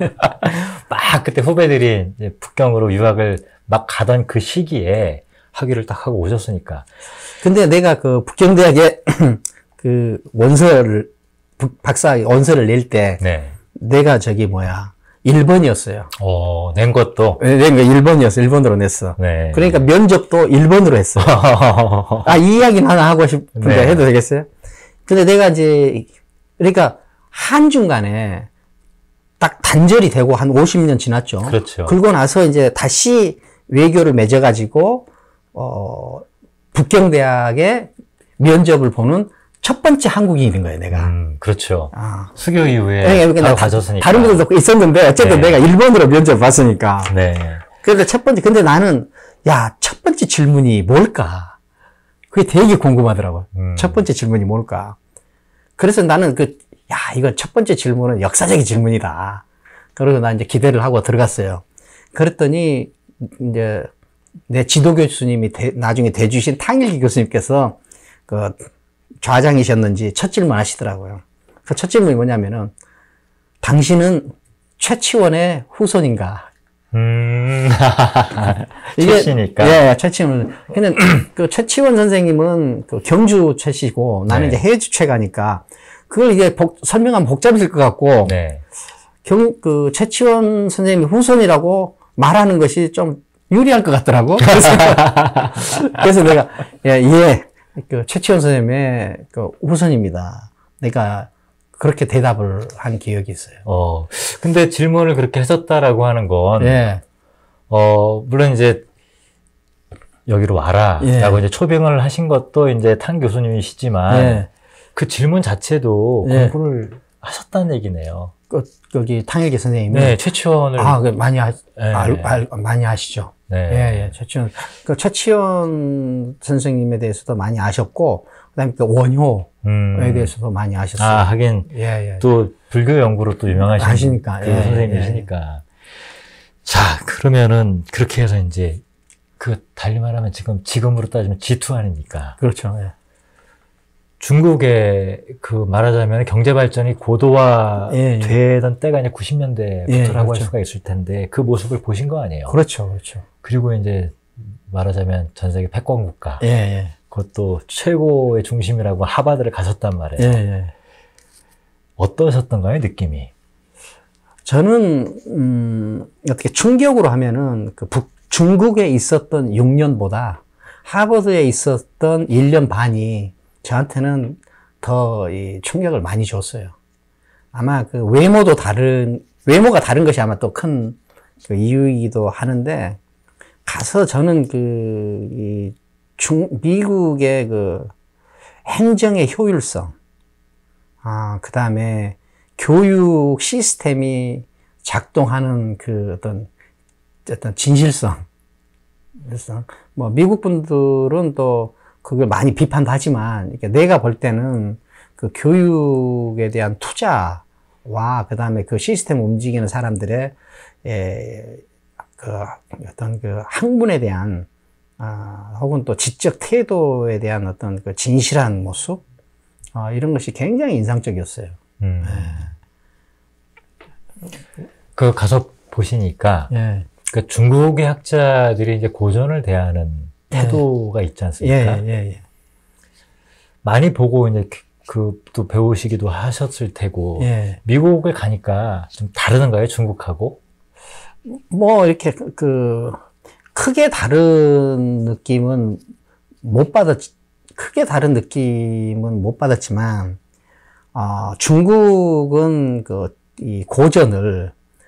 막 그때 후배들이 이제 북경으로 유학을 막 가던 그 시기에 학위를 딱 하고 오셨으니까. 근데 내가 그 북경대학에 그 원서를, 박사 원서를 낼 때 네. 내가 저기 뭐야, 일 번이었어요. 어, 낸 것도? 낸 거 일 번이었어. 일 번으로 냈어. 네. 그러니까 면접도 일 번으로 했어. 아, 이 이야기는 하나 하고 싶은데 네. 해도 되겠어요? 근데 내가 이제, 그러니까 한중간에 딱 단절이 되고 한 오십 년 지났죠. 그렇죠. 그러고 나서 이제 다시 외교를 맺어가지고, 어, 북경대학에 면접을 보는 첫 번째 한국인이 된 거예요, 내가. 음, 그렇죠. 아. 수교 이후에 네, 바로 가졌으니까. 다른 분들도 있었는데 어쨌든 네. 내가 일 번으로 면접 봤으니까. 네. 그런데 첫 번째, 근데 나는 야, 첫 번째 질문이 뭘까? 그게 되게 궁금하더라고. 음. 첫 번째 질문이 뭘까? 그래서 나는 그, 야, 이거 첫 번째 질문은 역사적인 질문이다. 그래서 나 이제 기대를 하고 들어갔어요. 그랬더니 이제 내 지도 교수님이 대, 나중에 대주신 탕일기 교수님께서 그 좌장이셨는지 첫 질문 하시더라고요. 그 첫 질문이 뭐냐면은 당신은 최치원의 후손인가? 음. 이게 최씨니까. 예, 최치원. 근데 그 최치원 선생님은 그 경주 최씨고 나는 네. 이제 해주 최가니까 그걸 이게 복, 설명하면 복잡해질 것 같고 네. 경, 그 최치원 선생님이 후손이라고 말하는 것이 좀 유리할 것 같더라고. 그래서, 그래서 내가 예, 예, 그 최치원 선생님의 그 후손입니다. 내가 그렇게 대답을 한 기억이 있어요. 어, 근데 질문을 그렇게 하셨다라고 하는 건, 예. 어, 물론 이제 여기로 와라 예. 라고 이제 초빙을 하신 것도 이제 탄 교수님이시지만 예. 그 질문 자체도 예. 공부를 하셨다는 얘기네요. 그, 여기 탕일기 선생님이. 네, 최치원을. 아, 그 많이 하, 예. 알, 알, 많이 아시죠. 네. 예, 예, 최치원. 그 최치원 선생님에 대해서도 많이 아셨고, 그 다음에 그 원효에 음. 대해서도 많이 아셨어요. 아, 하긴. 예, 예. 또 불교 연구로 또 유명하신 아시니까. 그 예, 선생님이시니까. 예. 자, 그러면은 그렇게 해서 이제 그 달리 말하면 지금, 지금으로 따지면 지 투 아닙니까? 그렇죠. 예. 중국의 그 말하자면 경제 발전이 고도화되던 예, 예. 때가 이제 구십 년대부터라고 예, 할 그렇죠. 수가 있을 텐데 그 모습을 보신 거 아니에요? 그렇죠, 그렇죠. 그리고 이제 말하자면 전 세계 패권 국가, 예, 예. 그것도 최고의 중심이라고 하버드를 가셨단 말이에요. 예, 예. 어떠셨던가요, 느낌이? 저는 음, 어떻게 충격으로 하면은 그 북, 중국에 있었던 육 년보다 하버드에 있었던 일 년 반이 저한테는 더 이 충격을 많이 줬어요. 아마 그 외모도 다른, 외모가 다른 것이 아마 또 큰 그 이유이기도 하는데, 가서 저는 그, 이 중, 미국의 그 행정의 효율성, 아, 그 다음에 교육 시스템이 작동하는 그 어떤, 어떤 진실성. 그래서 뭐 미국 분들은 또 그걸 많이 비판도 하지만, 이렇게 내가 볼 때는 그 교육에 대한 투자와 그 다음에 그 시스템 움직이는 사람들의 에, 그 어떤 그 학문에 대한 아, 혹은 또 지적 태도에 대한 어떤 그 진실한 모습, 아, 이런 것이 굉장히 인상적이었어요. 음. 그 가서 보시니까 예. 그 중국의 학자들이 이제 고전을 대하는 태도가 있지 않습니까? 예, 예, 예. 많이 보고 이제 그 또 배우시기도 하셨을 테고 예. 미국을 가니까 좀 다르던가요, 중국하고? 뭐 이렇게 그, 그 크게 다른 느낌은 못 받았, 크게 다른 느낌은 못 받았지만, 어, 중국은 그, 이 고전을,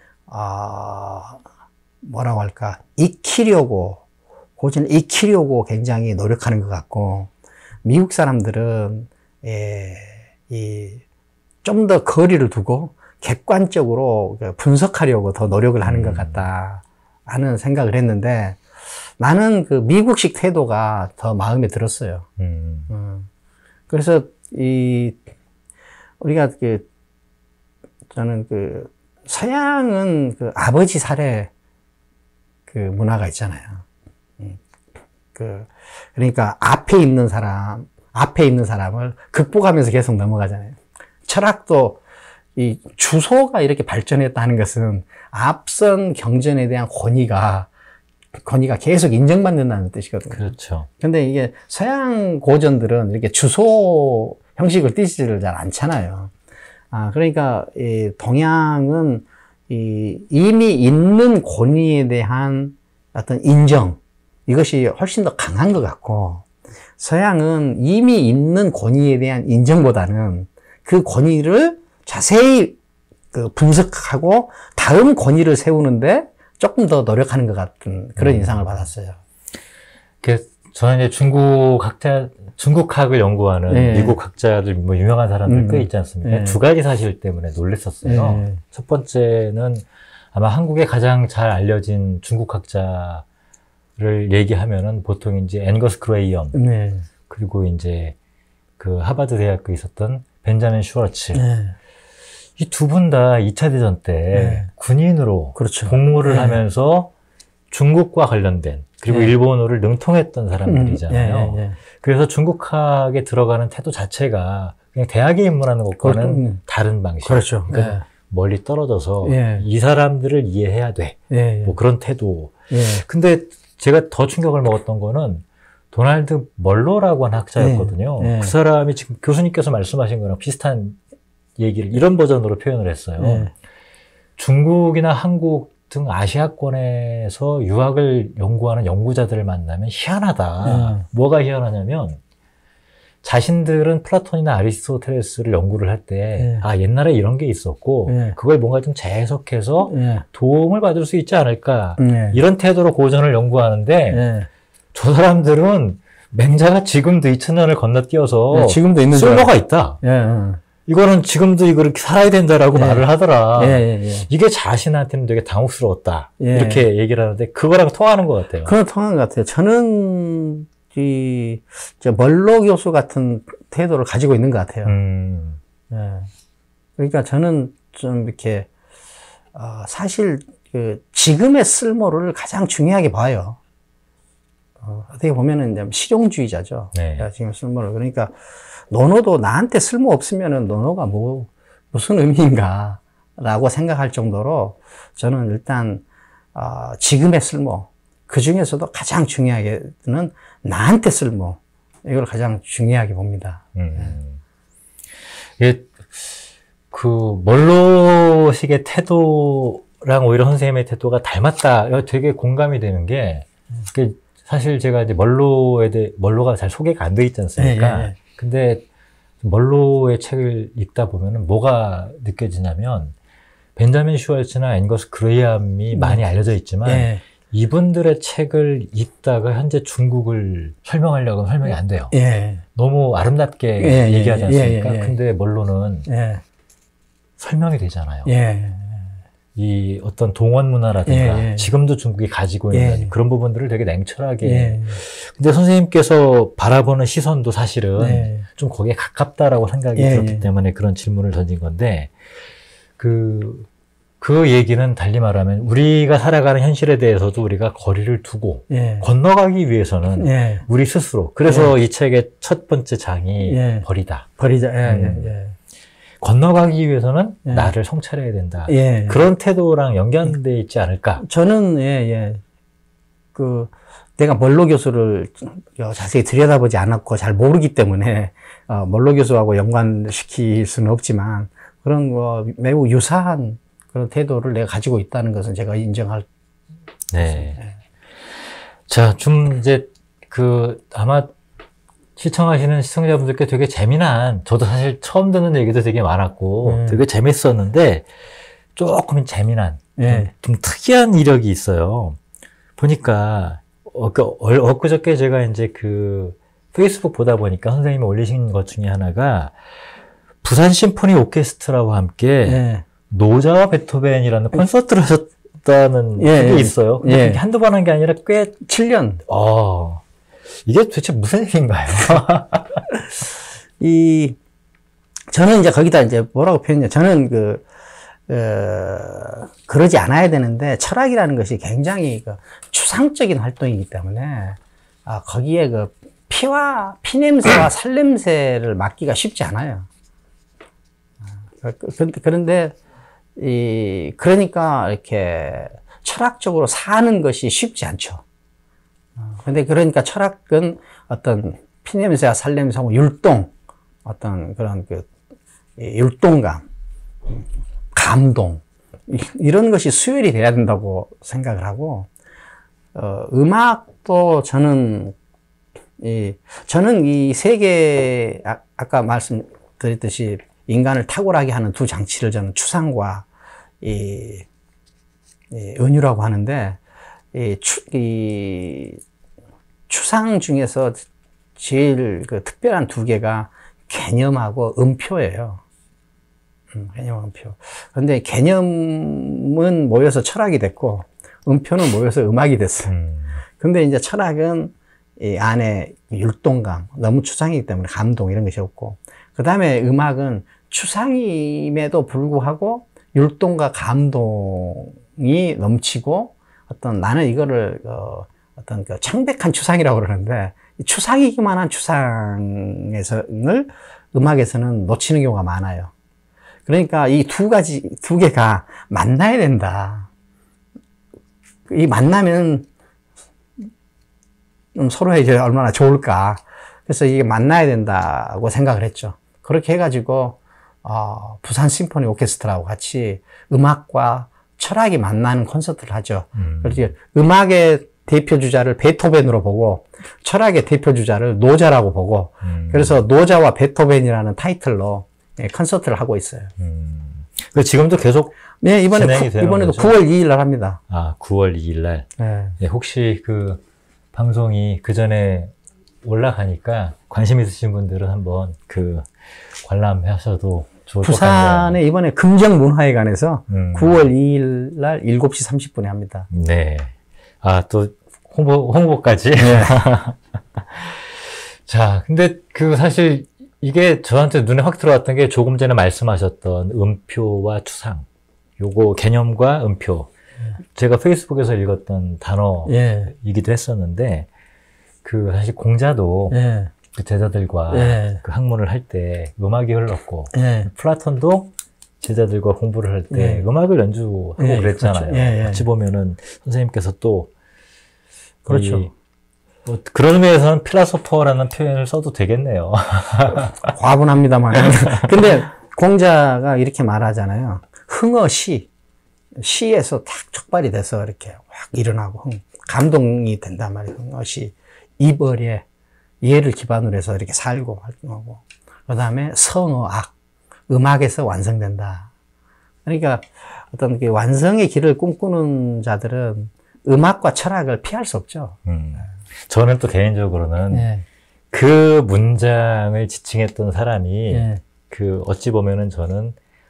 어, 뭐라고 할까, 익히려고, 고전을 익히려고 굉장히 노력하는 것 같고, 미국 사람들은, 예, 이, 좀 더 거리를 두고 객관적으로 분석하려고 더 노력을 하는 것 같다 하는 생각을 했는데, 나는 그 미국식 태도가 더 마음에 들었어요. 음. 음. 그래서 이 우리가 그 저는 그 서양은 그 아버지 사례 그 문화가 있잖아요. 음. 그 그러니까 앞에 있는 사람, 앞에 있는 사람을 극복하면서 계속 넘어가잖아요. 철학도 이 주소가 이렇게 발전했다는 것은 앞선 경전에 대한 권위가 권위가 계속 인정받는다는 뜻이거든요. 그렇죠. 근데 이게 서양 고전들은 이렇게 주소 형식을 띠지를 잘 않잖아요. 아, 그러니까, 이 동양은 이 이미 있는 권위에 대한 어떤 인정, 이것이 훨씬 더 강한 것 같고, 서양은 이미 있는 권위에 대한 인정보다는 그 권위를 자세히 그 분석하고 다음 권위를 세우는데 조금 더 노력하는 것 같은 그런 음. 인상을 받았어요. 그 저는 이제 중국 학자, 중국학을 연구하는 네. 미국 학자들, 뭐 유명한 사람들 음. 꽤 있지 않습니까? 네. 두 가지 사실 때문에 놀랬었어요. 네. 첫 번째는 아마 한국에 가장 잘 알려진 중국 학자를 얘기하면은 보통 이제 앵거스 그레이엄, 네. 그리고 이제 그 하버드 대학교에 있었던 벤자민 슈워츠. 네. 이 두 분 다 이 차 대전 때 네. 군인으로 그렇죠. 복무를 네. 하면서 중국과 관련된 그리고 네. 일본어를 능통했던 사람들이잖아요. 음, 예, 예. 그래서 중국학에 들어가는 태도 자체가 그냥 대학에 입문하는 것과는 그렇죠. 다른 방식. 그렇죠. 그러니까 예. 멀리 떨어져서 예. 이 사람들을 이해해야 돼. 예, 예. 뭐 그런 태도. 예. 근데 제가 더 충격을 먹었던 거는 도널드 멀로라고 하는 학자였거든요. 예. 예. 그 사람이 지금 교수님께서 말씀하신 거랑 비슷한 얘기를 이런 버전으로 표현을 했어요. 예. 중국이나 한국 등 아시아권에서 유학을 연구하는 연구자들을 만나면 희한하다. 예. 뭐가 희한하냐면 자신들은 플라톤이나 아리스토텔레스를 연구를 할 때 예. 아, 옛날에 이런 게 있었고 예. 그걸 뭔가 좀 재해석해서 예. 도움을 받을 수 있지 않을까. 예. 이런 태도로 고전을 연구하는데 예. 저 사람들은 맹자가 지금도 이천 년을 건너뛰어서 예. 지금도 있는 줄 쓸모가 알아요. 있다. 예. 예. 이거는 지금도 이거를 살아야 된다라고 예. 말을 하더라. 예. 예. 예. 이게 자신한테는 되게 당혹스러웠다. 예. 이렇게 얘기를 하는데 그거랑 통하는 것 같아요. 그런 통한 것 같아요. 저는 이 저 멀로 교수 같은 태도를 가지고 있는 것 같아요. 음. 예. 그러니까 저는 좀 이렇게 어, 사실 그 지금의 쓸모를 가장 중요하게 봐요. 어, 어, 어떻게 보면은 이제 실용주의자죠. 네. 지금 쓸모를. 그러니까 논어도 나한테 쓸모 없으면은 논어가 뭐, 무슨 의미인가 라고 생각할 정도로 저는 일단, 어, 지금의 쓸모, 그 중에서도 가장 중요하게는 나한테 쓸모, 이걸 가장 중요하게 봅니다. 음. 예, 그, 멀로식의 태도랑 오히려 선생님의 태도가 닮았다. 되게 공감이 되는 게, 그 사실 제가 이제 멀로에 대해, 멀로가 잘 소개가 안 돼 있지 않습니까? 예, 예, 예. 근데 멀로의 책을 읽다 보면은 뭐가 느껴지냐면, 벤자민 슈왈츠나 앵거스 그레이엄이 음. 많이 알려져 있지만, 예. 이분들의 책을 읽다가 현재 중국을 설명하려고 하면 설명이 안 돼요. 예. 너무 아름답게 예, 얘기하지 예, 않습니까? 예, 예, 예. 근데 멀로는 예. 설명이 되잖아요. 예. 이 어떤 동원 문화라든가 예, 예. 지금도 중국이 가지고 있는 예. 그런 부분들을 되게 냉철하게. 예. 근데 선생님께서 바라보는 시선도 사실은 예. 좀 거기에 가깝다라고 생각이 예, 들었기 예. 때문에 그런 질문을 던진 건데, 그, 그 얘기는 달리 말하면 우리가 살아가는 현실에 대해서도 우리가 거리를 두고 예. 건너가기 위해서는 예. 우리 스스로. 그래서 이 책의 첫 번째 장이 예. 버리다. 버리자. 예, 음. 예, 예. 건너가기 위해서는 예. 나를 성찰해야 된다. 예. 그런 태도랑 연관돼 있지 않을까? 저는, 예, 예. 그, 내가 멀로 교수를 자세히 들여다보지 않았고 잘 모르기 때문에, 어, 멀로 교수하고 연관시킬 수는 없지만, 그런 거 매우 유사한 그런 태도를 내가 가지고 있다는 것은 제가 인정할. 네. 자, 좀 이제 그 아마 시청하시는 시청자분들께 되게 재미난, 저도 사실 처음 듣는 얘기도 되게 많았고 음. 되게 재밌었는데 조금 재미난, 예. 좀, 좀 특이한 이력이 있어요. 보니까 엊그, 엊그저께 제가 이제 그 페이스북 보다 보니까 선생님이 올리신 것 중에 하나가 부산 심포니 오케스트라와 함께 예. 노자와 베토벤이라는 콘서트를 하셨다는 예, 게 예. 있어요. 근데 예. 그게 한두 번 한 게 아니라 꽤, 칠 년. 어, 이게 도대체 무슨 일인가요? 이, 저는 이제 거기다 이제 뭐라고 표현해요. 저는 그, 어, 그러지 않아야 되는데, 철학이라는 것이 굉장히 그 추상적인 활동이기 때문에, 아, 거기에 그 피와, 피냄새와 살냄새를 맡기가 쉽지 않아요. 아, 그, 그런데, 이, 그러니까 이렇게 철학적으로 사는 것이 쉽지 않죠. 근데 그러니까 철학은 어떤 피냄새와 살냄새하고 율동, 어떤 그런 그 율동감, 감동, 이런 것이 수혈이 돼야 된다고 생각을 하고, 어, 음악도 저는, 이, 저는 이 세계, 아, 아까 말씀드렸듯이 인간을 탁월하게 하는 두 장치를 저는 추상과 이, 이 은유라고 하는데, 이, 추, 이 추상 중에서 제일 그 특별한 두 개가 개념하고 음표예요. 음, 개념, 음표. 그런데 개념은 모여서 철학이 됐고, 음표는 모여서 음악이 됐어요. 음. 근데 이제 철학은 이 안에 율동감, 너무 추상이기 때문에 감동 이런 것이 없고, 그 다음에 음악은 추상임에도 불구하고 율동과 감동이 넘치고, 어떤 나는 이거를 어, 어떤 그 창백한 추상이라고 그러는데, 추상이기만 한 추상에서는 음악에서는 놓치는 경우가 많아요. 그러니까 이 두 가지 두 개가 만나야 된다. 이 만나면 서로에게 얼마나 좋을까. 그래서 이게 만나야 된다고 생각을 했죠. 그렇게 해가지고 어, 부산 심포니 오케스트라하고 같이 음악과 철학이 만나는 콘서트를 하죠. 음. 그래서 음악의 대표 주자를 베토벤으로 보고 철학의 대표 주자를 노자라고 보고 음. 그래서 노자와 베토벤이라는 타이틀로 예, 콘서트를 하고 있어요. 음. 그 지금도 계속 네, 이번에 진행이 구, 되는 이번에도 거죠? 구월 이일 날 합니다. 아, 구월 이일 날. 네. 예, 혹시 그 방송이 그 전에 올라가니까 관심 있으신 분들은 한번 그 관람하셔도 좋을 것 같네요. 부산에 이번에 금정문화회관에서 음. 구월 이일 날 일곱 시 삼십 분에 합니다. 네. 아, 또 홍보, 홍보까지. 네. 자, 근데 그 사실 이게 저한테 눈에 확 들어왔던 게 조금 전에 말씀하셨던 음표와 추상. 요거 개념과 음표. 제가 페이스북에서 읽었던 단어이기도 예. 했었는데, 그 사실 공자도 예. 그 제자들과 예. 그 학문을 할 때 음악이 흘렀고 예. 플라톤도 제자들과 공부를 할 때 예. 음악을 연주하고 예, 그랬잖아요. 그렇죠. 예, 예. 어찌 보면은 선생님께서 또 그렇죠. 이, 뭐 그런 의미에서는 필라소퍼라는 표현을 써도 되겠네요. 과분합니다만. 근데 공자가 이렇게 말하잖아요. 흥어시. 시에서 탁 촉발이 돼서 이렇게 확 일어나고 흥, 감동이 된단 말이에요. 흥어시. 이벌에 예를 기반으로 해서 이렇게 살고 활동하고. 그 다음에 성어악. 음악에서 완성된다. 그러니까 어떤 그 완성의 길을 꿈꾸는 자들은 음악과 철학을 피할 수 없죠. 음. 저는 또 개인적으로는 예. 그 문장을 지칭했던 사람이 예. 그 어찌 보면은 저는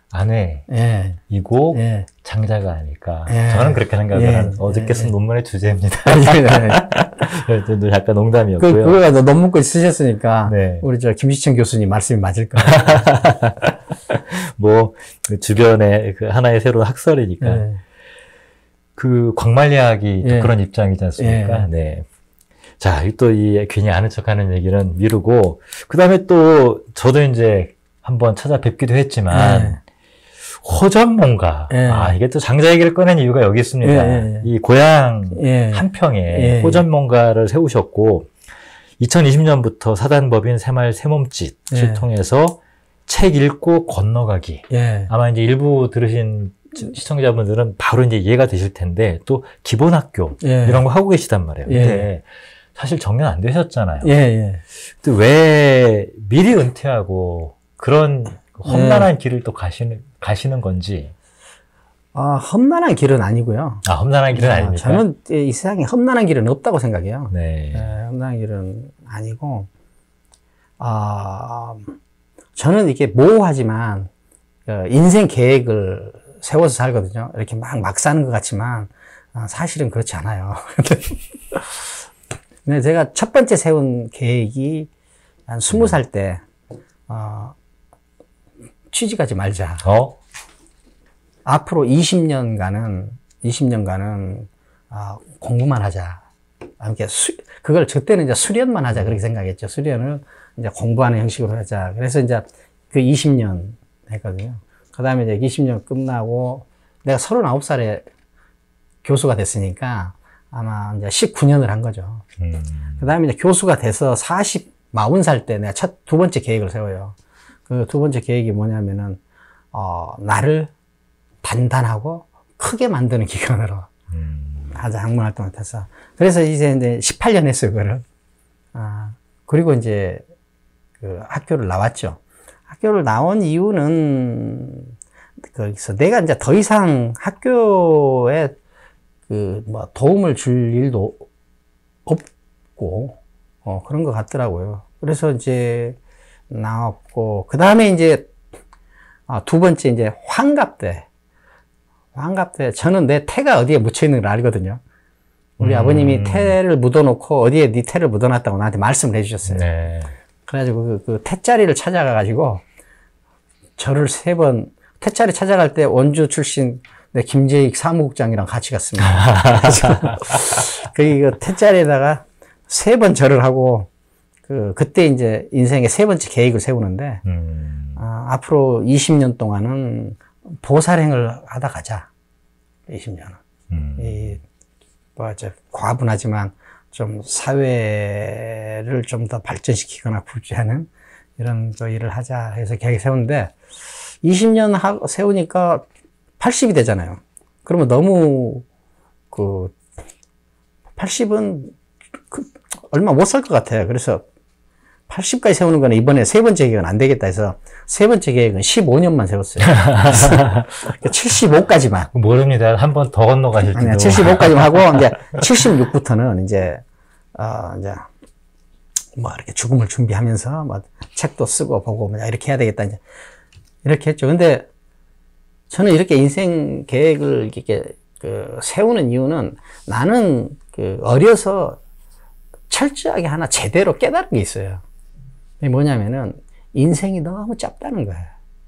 아내이고 예. 예. 장자가 아닐까. 예. 저는 그렇게 생각을 예. 하는 어저께 쓴 예. 논문의 주제입니다. 그, 약간 농담이었고요. 그거가 논문글 쓰셨으니까 네. 우리 저 김시청 교수님 말씀이 맞을 거예요. 뭐 그 주변에 그 하나의 새로운 학설이니까 예. 그 광말리학이 또 예. 그런 입장이지 않습니까? 예. 네. 자, 또 이 괜히 아는 척하는 얘기는 미루고 그 다음에 또 저도 이제 한번 찾아뵙기도 했지만. 예. 호전몽가. 예. 아, 이게 또 장자 얘기를 꺼낸 이유가 여기 있습니다. 예, 예, 예. 이 고향 예. 한평에 예. 호전몽가를 세우셨고, 이천이십 년부터 사단법인 새말 새몸짓을 예. 통해서 책 읽고 건너가기. 예. 아마 이제 일부 들으신 시청자분들은 바로 이제 이해가 되실 텐데, 또 기본학교 예. 이런 거 하고 계시단 말이에요. 예. 근데 사실 정년 안 되셨잖아요. 예. 예. 근데 왜 미리 은퇴하고 그런 험난한 길을 또 가시는, 가시는 건지. 아, 험난한 길은 아니고요. 아, 험난한 길은 아, 아닙니까? 저는 이 세상에 험난한 길은 없다고 생각해요. 네. 네, 험난한 길은 아니고, 아, 저는 이렇게 모호하지만, 어, 인생 계획을 세워서 살거든요. 이렇게 막, 막 사는 것 같지만, 어, 사실은 그렇지 않아요. 근데 제가 첫 번째 세운 계획이 한 스무 살 때, 어, 취직하지 말자. 어? 앞으로 이십 년간은, 이십 년간은, 아, 공부만 하자. 이렇게 수, 그걸 그때는 이제 수련만 하자. 그렇게 생각했죠. 수련을 이제 공부하는 형식으로 하자. 그래서 이제 그 이십 년 했거든요. 그 다음에 이제 이십 년 끝나고 내가 서른아홉 살에 교수가 됐으니까 아마 이제 십구 년을 한 거죠. 음. 그 다음에 이제 교수가 돼서 사십, 마흔 살 때 내가 첫, 두 번째 계획을 세워요. 그 두 번째 계획이 뭐냐면은, 어, 나를 단단하고 크게 만드는 기관으로 음. 하자, 학문 활동을 해서. 그래서 이제 이제 십팔 년 했어요, 그거를. 아, 그리고 이제 그 학교를 나왔죠. 학교를 나온 이유는 거기서 내가 이제 더 이상 학교에 그 뭐 도움을 줄 일도 없고, 어, 그런 것 같더라고요. 그래서 이제 나왔고, 그 다음에 이제 아, 두 번째 이제 환갑 때. 환갑 때 저는 내 태가 어디에 묻혀 있는 걸 알거든요. 우리 음. 아버님이 태를 묻어놓고 어디에 네 태를 묻어놨다고 나한테 말씀을 해주셨어요. 네. 그래가지고 그, 그 태자리를 찾아가가지고 저를 세 번, 태자리 찾아갈 때 원주 출신 내 김재익 사무국장이랑 같이 갔습니다. 그, 그 태자리에다가 세 번 절을 하고 그, 그때 이제 인생의 세 번째 계획을 세우는데, 음. 아, 앞으로 이십 년 동안은 보살행을 하다 가자. 이십 년은. 음. 이, 뭐, 이제, 과분하지만, 좀, 사회를 좀 더 발전시키거나 구제하는 이런 그 일을 하자 해서 계획 세웠는데, 이십 년 하, 세우니까 팔십이 되잖아요. 그러면 너무, 그, 팔십은 그, 얼마 못 살 것 같아요. 그래서, 팔십까지 세우는 거는 이번에 세 번째 계획은 안 되겠다 해서 세 번째 계획은 십오 년만 세웠어요. 칠십오까지만. 모릅니다. 한 번 더 건너가실지도. 아니야, 칠십오까지만 하고 이제 칠십육부터는 이제 어 이제 뭐 이렇게 죽음을 준비하면서 뭐 책도 쓰고 보고 뭐 이렇게 해야 되겠다 이제 이렇게 했죠. 근데 저는 이렇게 인생 계획을 이렇게 그 세우는 이유는 나는 그 어려서 철저하게 하나 제대로 깨달은 게 있어요. 뭐냐면은 인생이 너무 짧다는 거예요.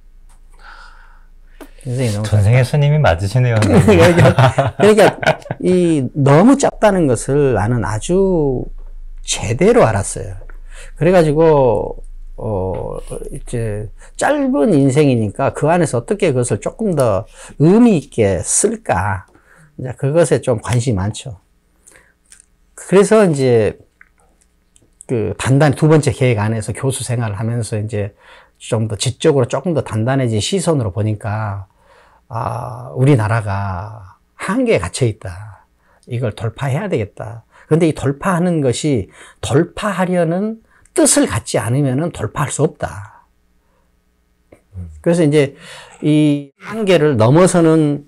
인생이 너무 전생의 스님이 맞으시네요. 그러니까, 그러니까 이 너무 짧다는 것을 나는 아주 제대로 알았어요. 그래가지고, 어, 이제, 짧은 인생이니까 그 안에서 어떻게 그것을 조금 더 의미 있게 쓸까. 이제 그것에 좀 관심이 많죠. 그래서 이제, 그, 단단히 두 번째 계획 안에서 교수 생활을 하면서 이제 좀 더 지적으로 조금 더 단단해진 시선으로 보니까, 아, 우리나라가 한계에 갇혀 있다. 이걸 돌파해야 되겠다. 근데 이 돌파하는 것이 돌파하려는 뜻을 갖지 않으면 돌파할 수 없다. 그래서 이제 이 한계를 넘어서는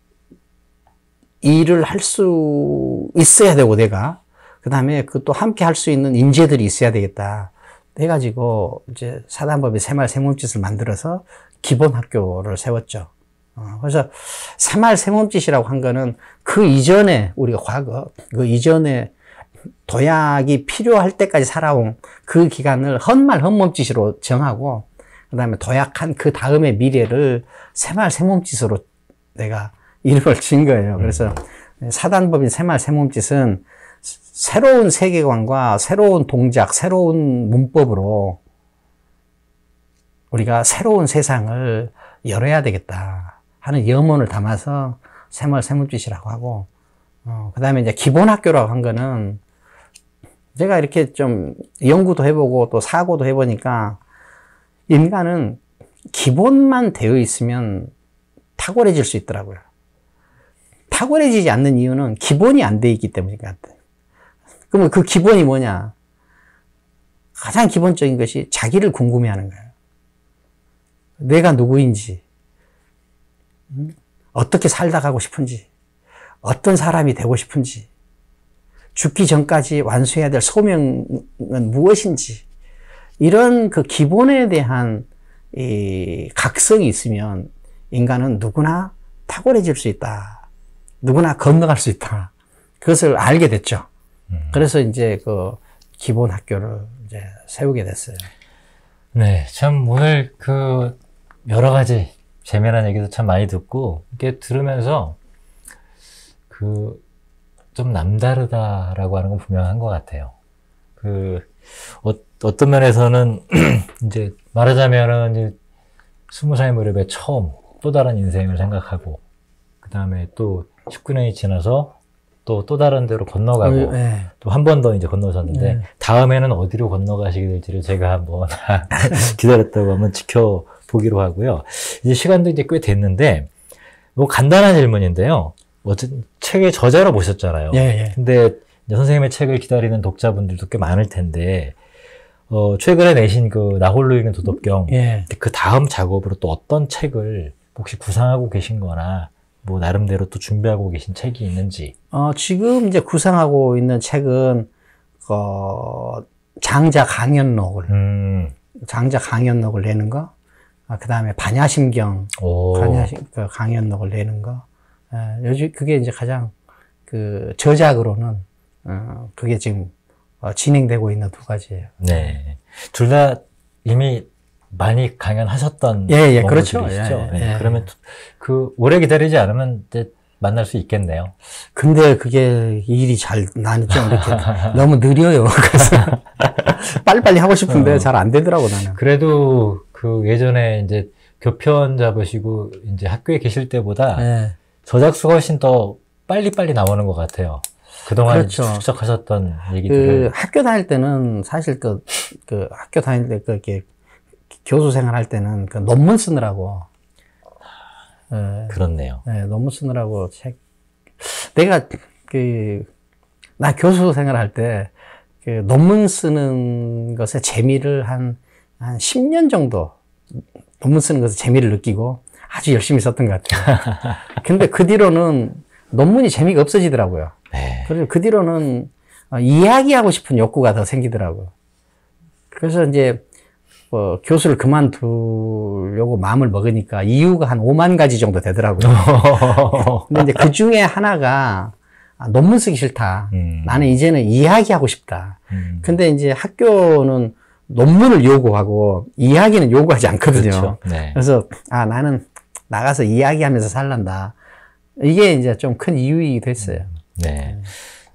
일을 할 수 있어야 되고 내가 그 다음에 그 또 함께 할 수 있는 인재들이 있어야 되겠다. 해가지고 이제 사단법인 새마을 새몸짓을 만들어서 기본 학교를 세웠죠. 어, 그래서 새마을 새몸짓이라고 한 거는 그 이전에 우리가 과거 그 이전에 도약이 필요할 때까지 살아온 그 기간을 헛말 헛몸짓으로 정하고 그 다음에 도약한 그 다음의 미래를 새마을 새몸짓으로 내가 이름을 지은 거예요. 그래서 사단법인 새마을 새몸짓은 새로운 세계관과 새로운 동작, 새로운 문법으로 우리가 새로운 세상을 열어야 되겠다 하는 염원을 담아서 새마을 새몸짓이라고 하고, 어, 그 다음에 이제 기본학교라고 한 거는 제가 이렇게 좀 연구도 해보고 또 사고도 해보니까 인간은 기본만 되어 있으면 탁월해질 수 있더라고요. 탁월해지지 않는 이유는 기본이 안 돼 있기 때문인 것 같아요. 그러면 그 기본이 뭐냐? 가장 기본적인 것이 자기를 궁금해하는 거예요. 내가 누구인지, 어떻게 살다 가고 싶은지, 어떤 사람이 되고 싶은지, 죽기 전까지 완수해야 될 소명은 무엇인지, 이런 그 기본에 대한 이 각성이 있으면 인간은 누구나 탁월해질 수 있다. 누구나 건너갈 수 있다. 그것을 알게 됐죠. 음. 그래서 이제 그 기본 학교를 이제 세우게 됐어요. 네, 참 오늘 그 여러 가지 재미난 얘기도 참 많이 듣고 이렇게 들으면서 그 좀 남다르다라고 하는 건 분명한 것 같아요. 그 어, 어떤 면에서는 이제 말하자면은 이제 스무 살 무렵에 처음 또 다른 인생을 생각하고 그 다음에 또 십구 년이 지나서 또 또 다른 데로 건너가고 네. 또 한 번 더 이제 건너셨는데 네. 다음에는 어디로 건너가시게 될지를 제가 한번 기다렸다고 한번 지켜보기로 하고요. 이제 시간도 이제 꽤 됐는데 뭐 간단한 질문인데요. 어쨌든 책의 저자로 모셨잖아요. 예, 예. 근데 이제 선생님의 책을 기다리는 독자분들도 꽤 많을 텐데 어, 최근에 내신 그 나 홀로 읽는 도덕경 예. 그 다음 작업으로 또 어떤 책을 혹시 구상하고 계신 거나 뭐 나름대로 또 준비하고 계신 책이 있는지. 어, 지금 이제 구상하고 있는 책은 어, 장자 강연록을 음. 장자 강연록을 내는 거, 아, 그 다음에 반야심경 반야심, 그 강연록을 내는 거. 예, 요즘 그게 이제 가장 그 저작으로는 어, 그게 지금 어, 진행되고 있는 두 가지예요. 네, 둘 다 이미 많이 강연하셨던 예, 예, 그렇죠. 예, 예, 네, 예. 그러면 그 오래 기다리지 않으면 이제 만날 수 있겠네요. 근데 그게 일이 잘 나는 좀 이렇게 너무 느려요. 그래서 빨리빨리 하고 싶은데 어. 잘 안 되더라고 나는. 그래도 그 예전에 이제 교편 잡으시고 이제 학교에 계실 때보다 예. 저작 수가 훨씬 더 빨리빨리 나오는 것 같아요. 그동안 그렇죠. 축적하셨던 얘기들을. 그 학교 다닐 때는 사실 그, 그 학교 다닐 때 그 이렇게 교수 생활할 때는 그 논문 쓰느라고. 예. 그렇네요. 예, 논문 쓰느라고 책. 내가 그, 나 교수 생활할 때 그 논문 쓰는 것에 재미를 한, 한 십 년 정도 논문 쓰는 것에 재미를 느끼고 아주 열심히 썼던 것 같아요. 근데 그 뒤로는 논문이 재미가 없어지더라고요. 네. 그래서 그 뒤로는 이야기하고 싶은 욕구가 더 생기더라고요. 그래서 이제 뭐 교수를 그만두려고 마음을 먹으니까 이유가 한 오만 가지 정도 되더라고요. 근데 이제 그 중에 하나가 아, 논문 쓰기 싫다. 음. 나는 이제는 이야기하고 싶다. 음. 근데 이제 학교는 논문을 요구하고 이야기는 요구하지 않거든요. 그렇죠. 네. 그래서 아 나는 나가서 이야기하면서 살란다. 이게 이제 좀 큰 이유이기도 했어요. 네.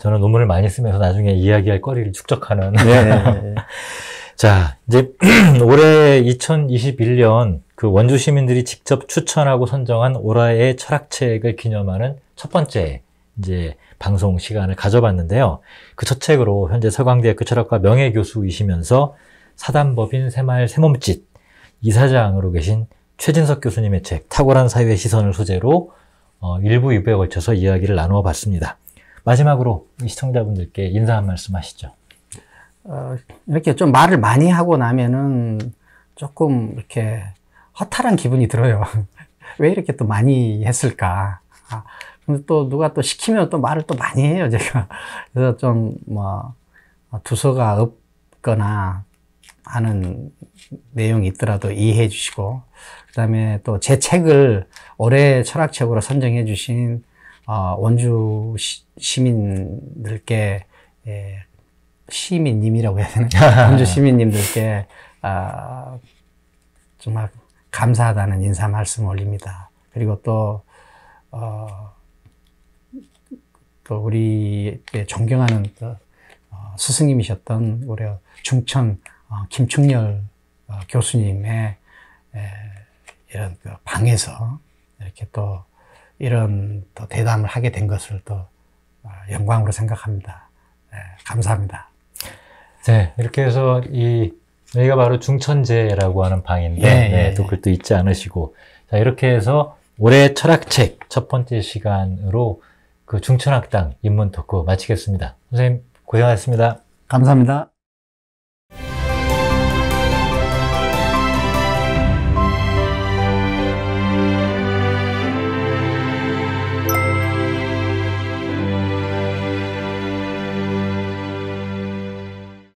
저는 논문을 많이 쓰면서 나중에 이야기할 거리를 축적하는. 네. 자, 이제 올해 이천이십일 년 그 원주 시민들이 직접 추천하고 선정한 올해의 철학책을 기념하는 첫 번째 이제 방송 시간을 가져봤는데요. 그 첫 책으로 현재 서강대학교 철학과 명예교수이시면서 사단법인 새마을 새몸짓 이사장으로 계신 최진석 교수님의 책 탁월한 사회의 시선을 소재로 어, 일부, 이부에 걸쳐서 이야기를 나누어 봤습니다. 마지막으로 시청자분들께 인사 한 말씀 하시죠. 어, 이렇게 좀 말을 많이 하고 나면은 조금 이렇게 허탈한 기분이 들어요. 왜 이렇게 또 많이 했을까? 아, 근데 또 누가 또 시키면 또 말을 또 많이 해요, 제가. 그래서 좀 뭐 두서가 없거나 하는 내용이 있더라도 이해해 주시고, 그 다음에 또 제 책을 올해 철학책으로 선정해 주신 어, 원주 시, 시민들께 예, 시민님이라고 해야 되나? 원주 시민님들께 어, 정말 감사하다는 인사 말씀 올립니다. 그리고 또 어, 또 우리 존경하는 또 어, 스승님이셨던 우리 중천 어, 김충렬 어, 교수님의 에, 이런 그 방에서 이렇게 또 이런 또 대담을 하게 된 것을 또 어, 영광으로 생각합니다. 에, 감사합니다. 네, 이렇게 해서 이 여기가 바로 중천제라고 하는 방인데 예, 네, 예, 또 글도 잊지 않으시고 자 이렇게 해서 올해 철학책 첫 번째 시간으로 그 중천학당 인문 토크 마치겠습니다. 선생님 고생하셨습니다. 감사합니다.